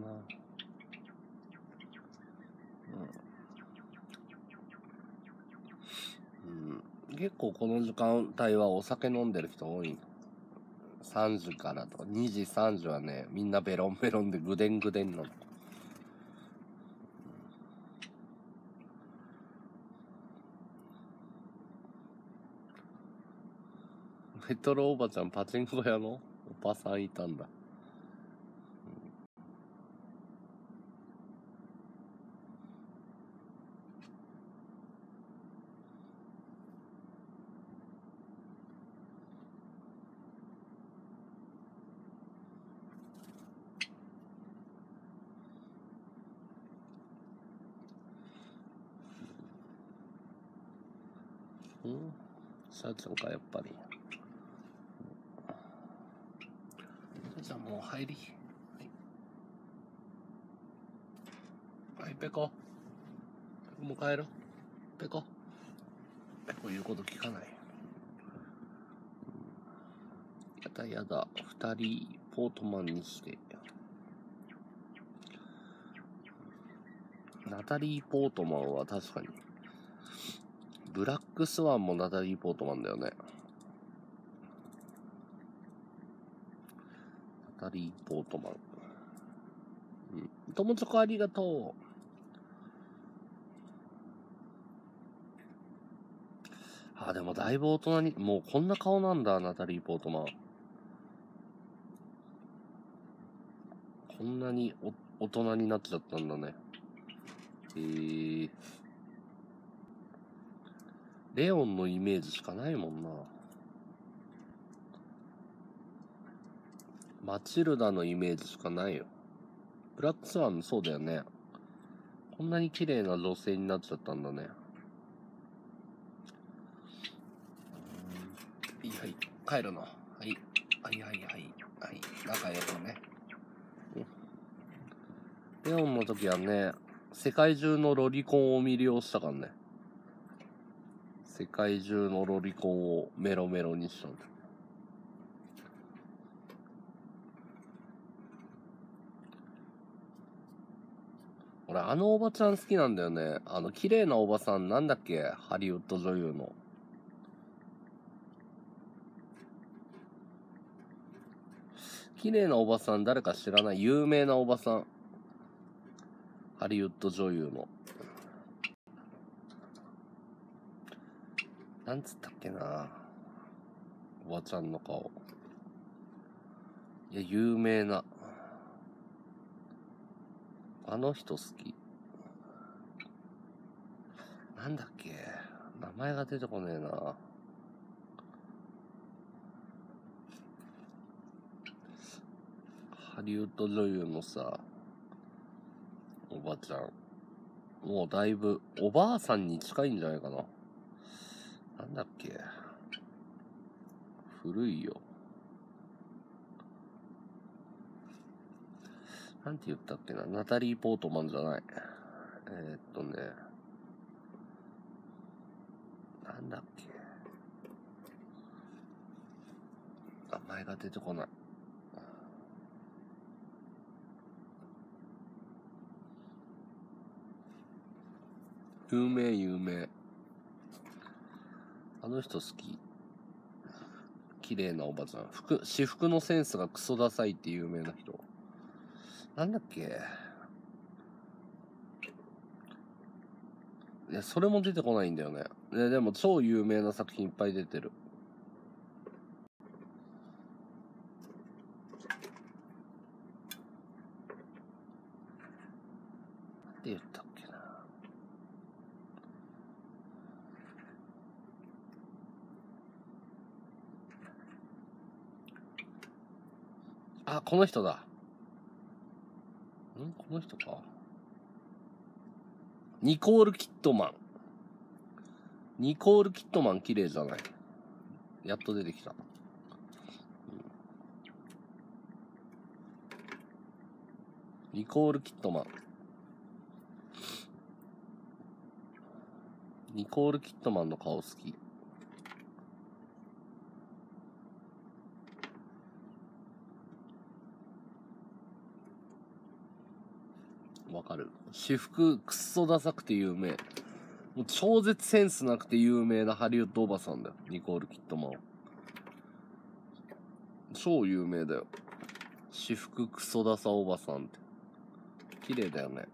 うん。うん。結構この時間帯はお酒飲んでる人多い。さんじからとかにじさんじはね、みんなベロンベロンでぐでんぐでんなの。メトロおばちゃんパチンコ屋のおばさんいたんだ。うん、シャーちゃんかやっぱり。シャーちゃんもう入り。はい、はい、ペコ。もう帰ろう。ペコ。ペコ言うこと聞かない。やだやだ。二人ポートマンにして。ナタリー・ポートマンは確かに。ブラックスワンもナタリー・ポートマンだよね。ナタリー・ポートマン。うん。友チョコありがとう。あ、でもだいぶ大人に、もうこんな顔なんだ、ナタリー・ポートマン。こんなにお大人になっちゃったんだね。へえー。 レオンのイメージしかないもんな。マチルダのイメージしかないよ。ブラックスワンもそうだよね。こんなに綺麗な女性になっちゃったんだね。はいはい、帰るの。はい。はいはいはい。はい。仲良くね。レオンの時はね、世界中のロリコンを魅了したからね。世界中のロリコンをメロメロにしたんだ。俺、あのおばちゃん好きなんだよね。あの、綺麗なおばさん、なんだっけ、ハリウッド女優の。綺麗なおばさん、誰か知らない？有名なおばさん。ハリウッド女優の。なんつったっけな。おばちゃんの顔。いや、有名な。あの人好き。なんだっけ、名前が出てこねえな。ハリウッド女優のさ、おばちゃん。もうだいぶ、おばあさんに近いんじゃないかな。なんだっけ。古いよ。なんて言ったっけな。ナタリー・ポートマンじゃない。えー、っとね。なんだっけ。名前が出てこない。有名有名。あの人好き。綺麗なおばちゃん。服、私服のセンスがクソダサいって有名な人。なんだっけ。いや、それも出てこないんだよね。で、でも超有名な作品いっぱい出てる。なんて言ったっけな。あ、この人だ。んこの人か。ニコール・キットマン。ニコール・キットマン綺麗じゃない？やっと出てきた。うん、ニコール・キットマン。ニコール・キットマンの顔好き。わかる。私服クソダサくて有名。もう超絶センスなくて有名なハリウッドおばさんだよ。ニコール・キットマン。超有名だよ。私服クソダサおばさんって。綺麗だよね。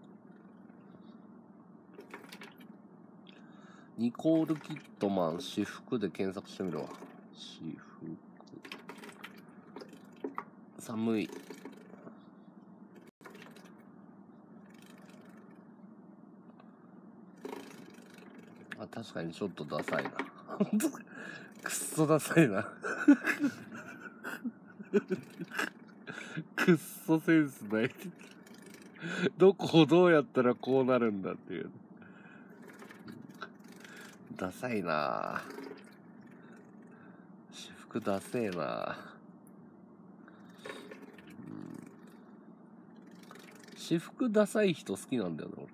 ニコール・キットマン私服で検索してみるわ。私服。寒い。あ、確かにちょっとダサいな。くっそダサいな。くっそセンスない。どこをどうやったらこうなるんだっていう。ダサいな。私服ダセえな。うん、私服ダサい人好きなんだよね、俺。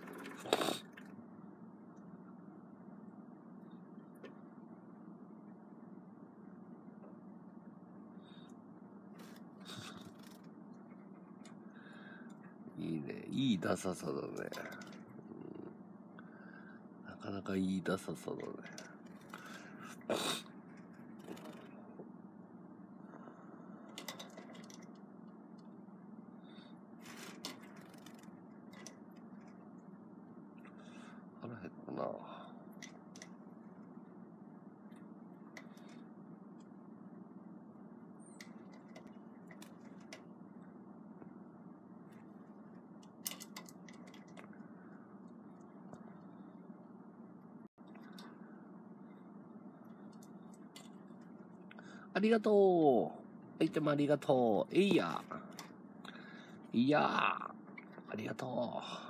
いいね。いいダサさだね。うん、なかなかいいダサさだね。腹減ったな。 ありがとう。アイテムありがとう。えいや。いやー。ありがとう。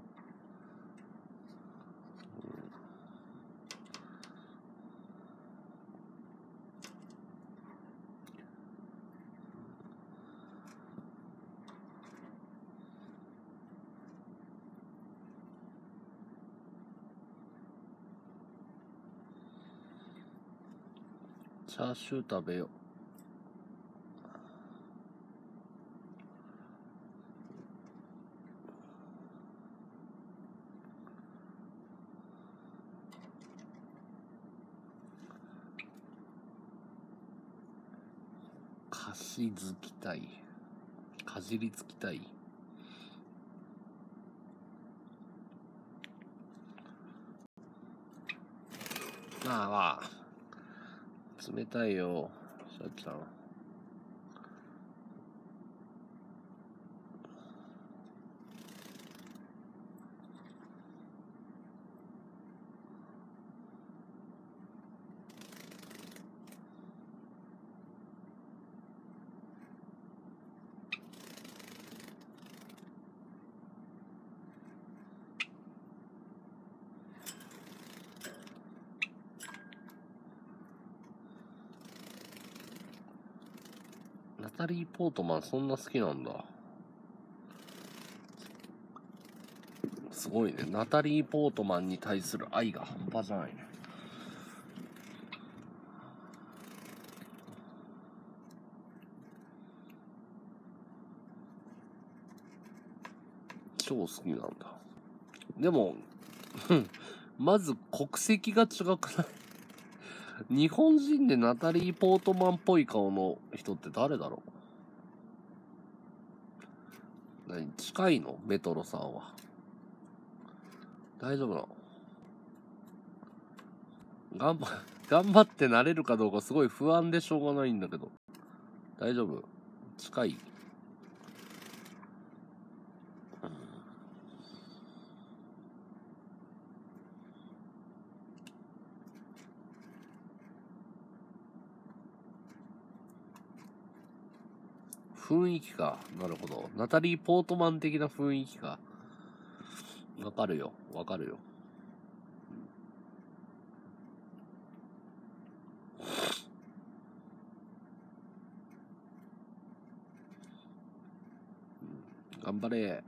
チャーシュー食べよう。かしづきたい。かじりつきたい。まあまあ。冷たいよ、シャちゃん。ナタリー・ポートマンそんな好きなんだ。すごいね。ナタリー・ポートマンに対する愛が半端じゃないね。超好きなんだ。でも、まず国籍が違くない？日本人でナタリー・ポートマンっぽい顔の人って誰だろう？何近いの？メトロさんは。大丈夫なの？頑張、頑張ってなれるかどうかすごい不安でしょうがないんだけど。大丈夫？近い？雰囲気か。なるほど。ナタリー・ポートマン的な雰囲気か。わかるよ。わかるよ。頑張れ。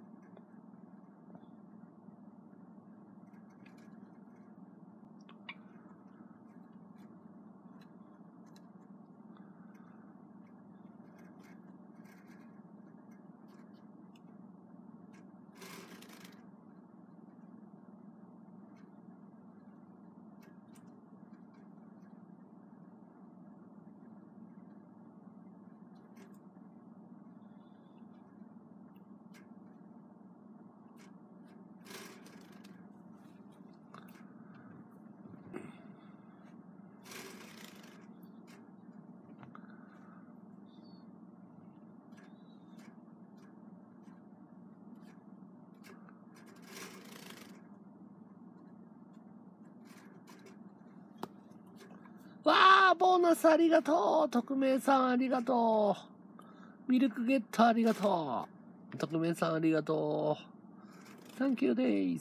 わあ、ボーナスありがとう。匿名さんありがとう。ミルクゲットありがとう。匿名さんありがとう。サンキューです。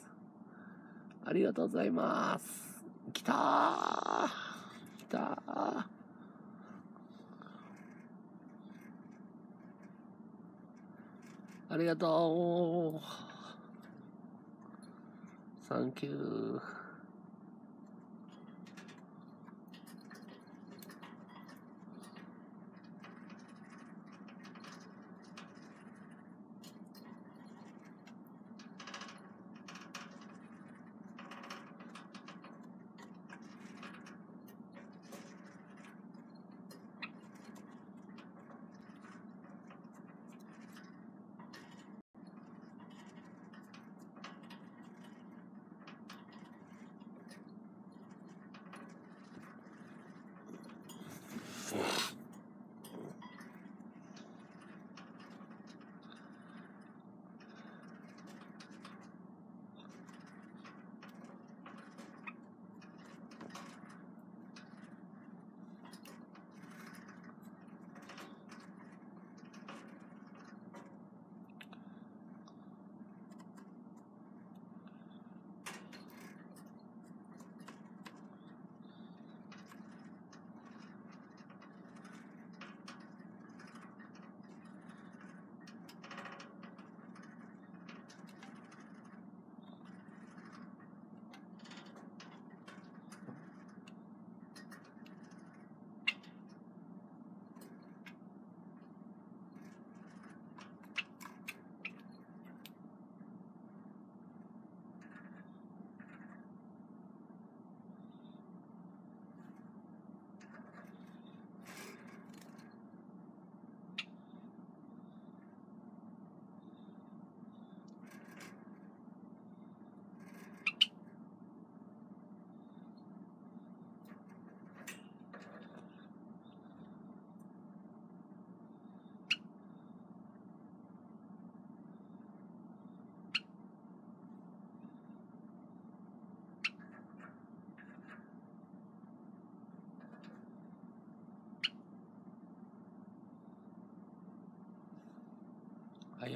ありがとうございます。来たー。来たー。ありがとう。サンキュー。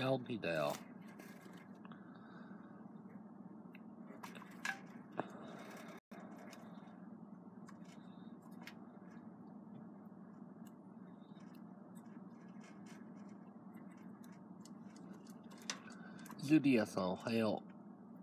や、起きたよ。ジュリアさんおはよう。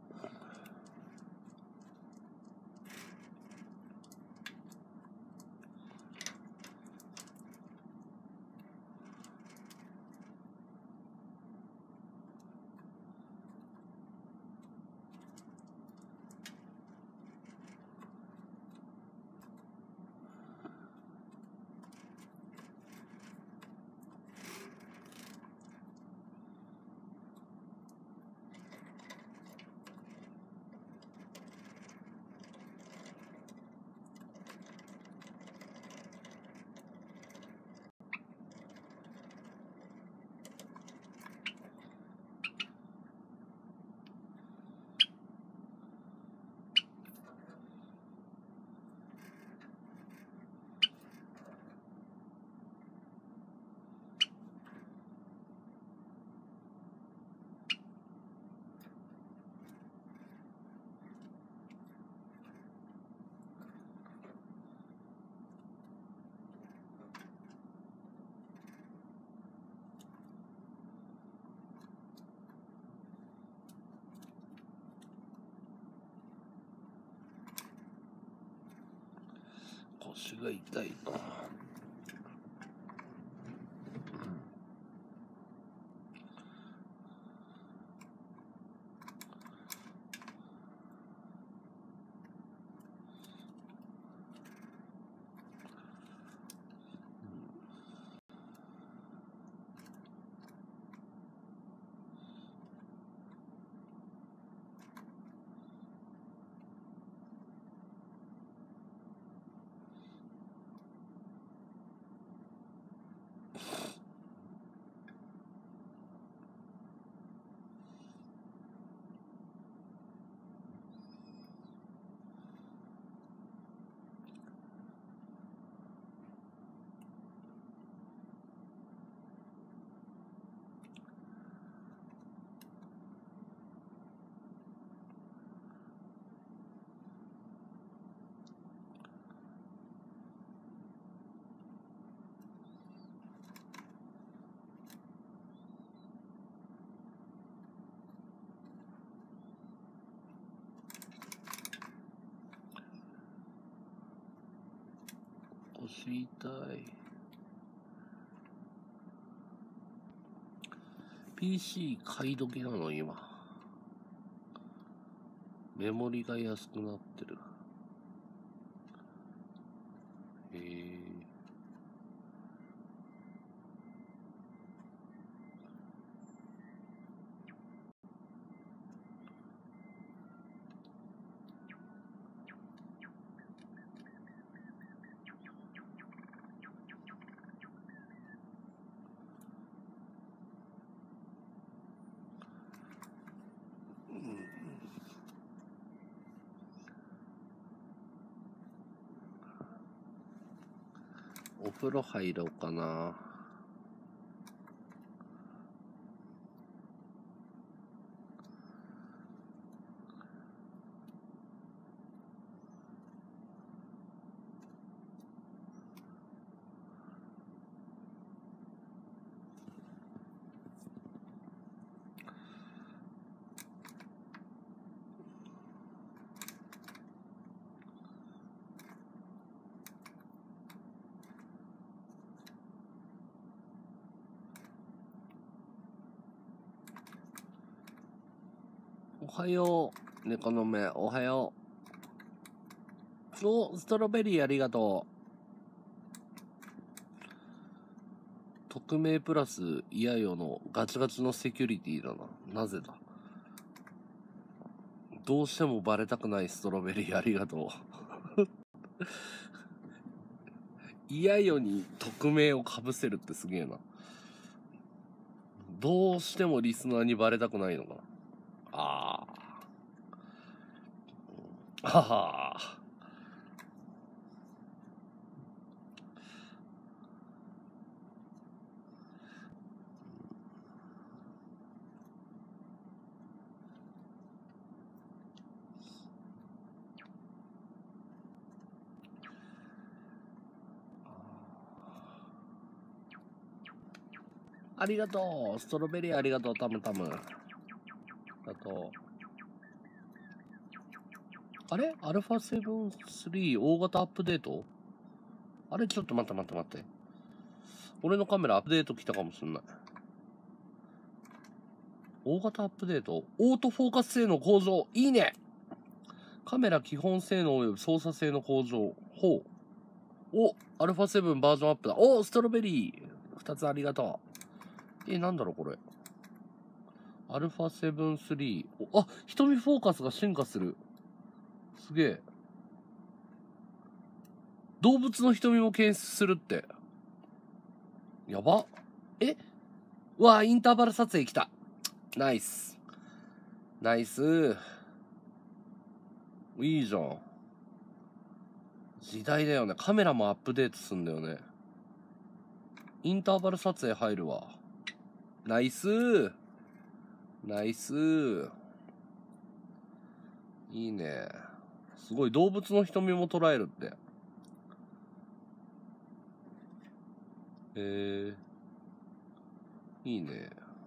腰が痛いな。腰痛い。ピーシー 買い時なの今。メモリが安くなってる。へえ。お風呂入ろうかな。おはよう、猫の目、おはよう。お、ストロベリーありがとう。匿名プラス、いやよのガチガチのセキュリティだな。なぜだ。どうしてもバレたくないストロベリーありがとう。いやよに匿名をかぶせるってすげえな。どうしてもリスナーにバレたくないのかな。ああ。はは。 ありがとう。ストロベリーありがとう、タムタム。あと、あれアルファセブンスリー大型アップデート？あれちょっと待って待って待って。俺のカメラアップデート来たかもしんない。大型アップデート？オートフォーカス性能向上。いいね。カメラ基本性能及び操作性の向上。ほう。お、アルファセブンバージョンアップだ。お、ストロベリー。二つありがとう。え、なんだろうこれ。アルファセブンスリー。あ、瞳フォーカスが進化する。すげえ。動物の瞳も検出するって。やば。えうわ、インターバル撮影来た。ナイス。ナイス。いいじゃん。時代だよね。カメラもアップデートすんだよね。インターバル撮影入るわ。ナイス。ナイス。いいね。すごい、動物の瞳も捉えるって。えー、いいね。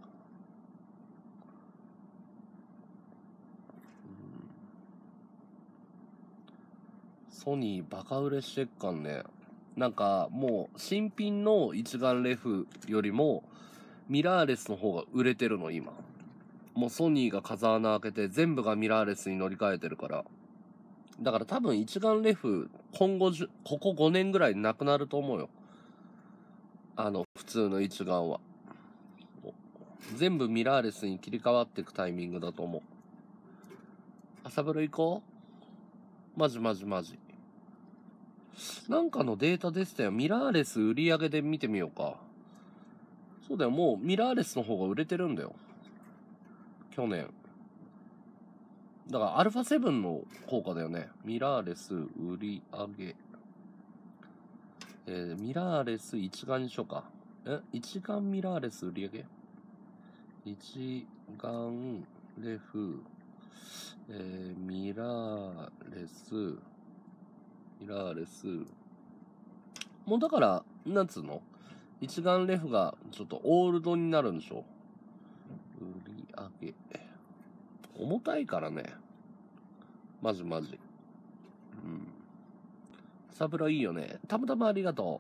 ソニーバカ売れしてっかんね。なんかもう新品の一眼レフよりもミラーレスの方が売れてるの今。もうソニーが風穴開けて全部がミラーレスに乗り換えてるから。だから多分一眼レフ今後ここごねんぐらいなくなると思うよ。あの普通の一眼は全部ミラーレスに切り替わっていくタイミングだと思う。朝風呂行こう。マジマジマジ。なんかのデータ出てたよ。ミラーレス売り上げで見てみようか。そうだよ、もうミラーレスの方が売れてるんだよ。去年。だからアルファセブンの効果だよね。ミラーレス売り上げ。えー、ミラーレス一眼にしようか。え一眼ミラーレス売り上げ一眼レフ、えー、ミラーレス、ミラーレス。もうだから、なんつうの一眼レフがちょっとオールドになるんでしょ。売り上げ。重たいからね。マジマジ。うん。サブラいいよね。たまたまありがと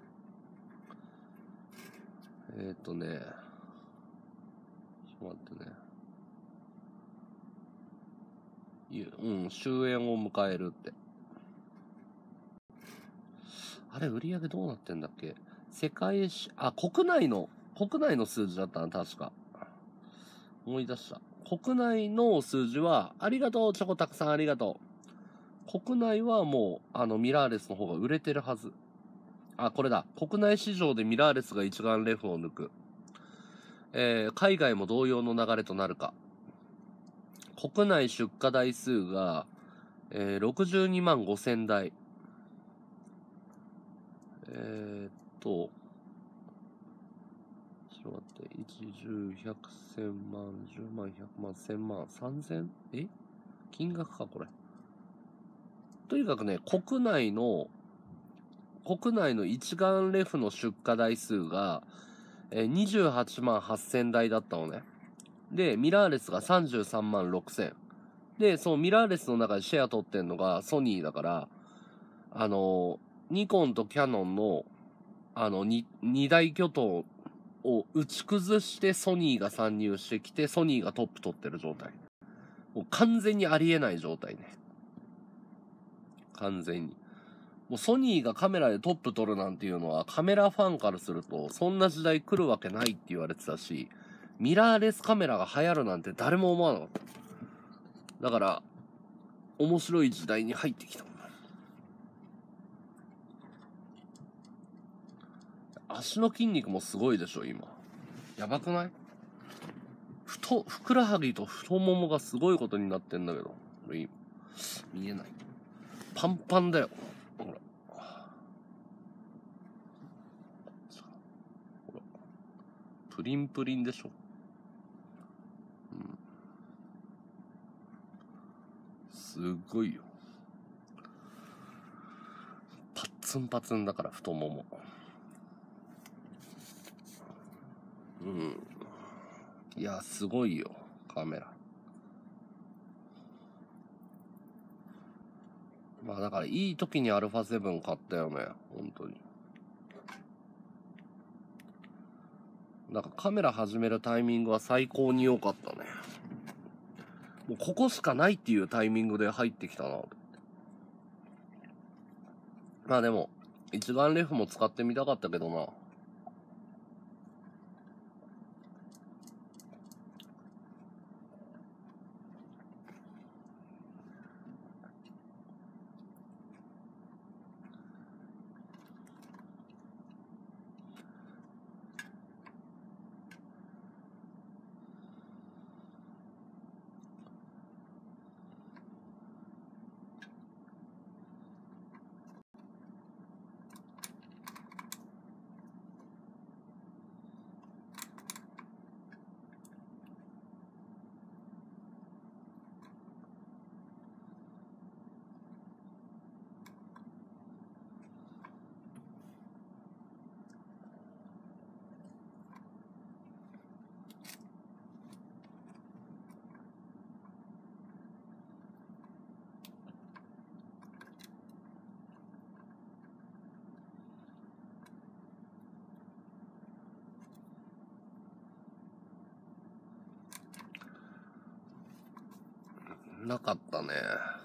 う。えっとね。ちょっと待ってね。うん、終焉を迎えるって。あれ、売り上げどうなってんだっけ？世界史、あ、国内の、国内の数字だったな、確か。思い出した。国内の数字は、ありがとう、チョコたくさんありがとう。国内はもう、あの、ミラーレスの方が売れてるはず。あ、これだ。国内市場でミラーレスが一眼レフを抜く。えー、海外も同様の流れとなるか。国内出荷台数が、えー、ろくじゅうにまんごせんだい。えー、っと、ちょっと待って、いち、じゅう、ひゃく、せんまん、じゅうまん、ひゃくまん、せんまん、さんぜん、え金額か、これ。とにかくね、国内の、国内の一眼レフの出荷台数が、えー、にじゅうはちまんはっせんだいだったのね。で、ミラーレスがさんじゅうさんまんろくせん。で、そのミラーレスの中でシェア取ってんのがソニーだから、あの、ニコンとキヤノンの、あの、に、二大巨頭を打ち崩してソニーが参入してきて、ソニーがトップ取ってる状態。もう完全にありえない状態ね。完全に。もうソニーがカメラでトップ取るなんていうのはカメラファンからするとそんな時代来るわけないって言われてたし、ミラーレスカメラが流行るなんて誰も思わなかった。だから面白い時代に入ってきた。足の筋肉もすごいでしょ今。やばくない？太ふくらはぎと太ももがすごいことになってんだけど、見えない。パンパンだよ。ほら。ほら。プリンプリンでしょ。うん。すごいよ。パッツンパツンだから太もも。うん。 いや、すごいよ、カメラ。まあだからいい時に アルファセブン 買ったよね、本当に。なんかカメラ始めるタイミングは最高に良かったね。もうここしかないっていうタイミングで入ってきたなと。まあでも、一眼レフも使ってみたかったけどな。なかったね。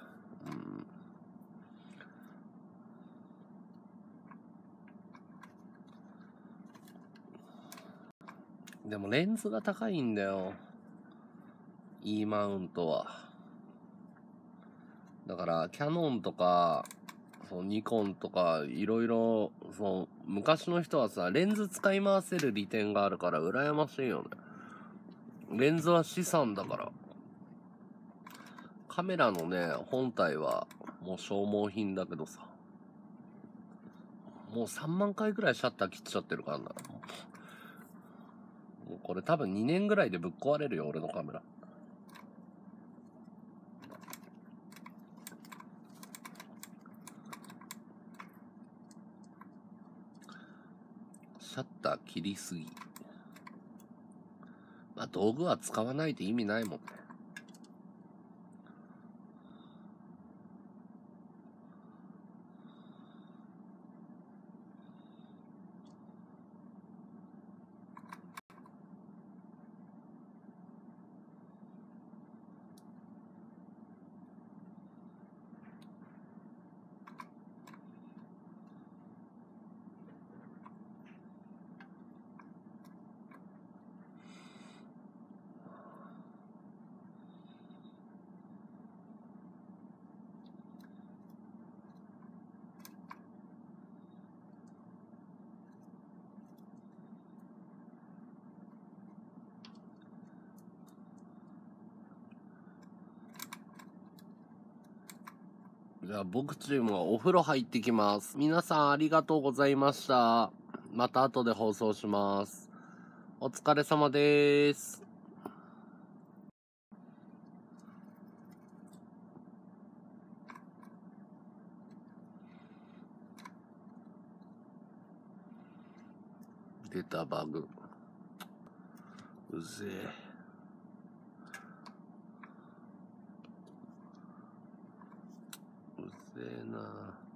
うん。でもレンズが高いんだよ。E マウントは。だからキャノンとか、そのニコンとかいろいろ、その昔の人はさ、レンズ使い回せる利点があるから羨ましいよね。レンズは資産だから。カメラのね、本体はもう消耗品だけどさ。もうさんまんかいぐらいシャッター切っちゃってるからな。もうこれ多分にねんぐらいでぶっ壊れるよ、俺のカメラ。シャッター切りすぎ。まあ道具は使わないと意味ないもんね。じゃあ僕チームはお風呂入ってきます。皆さんありがとうございました。また後で放送します。お疲れ様です。出たバグ。うぜえ。うぜえな。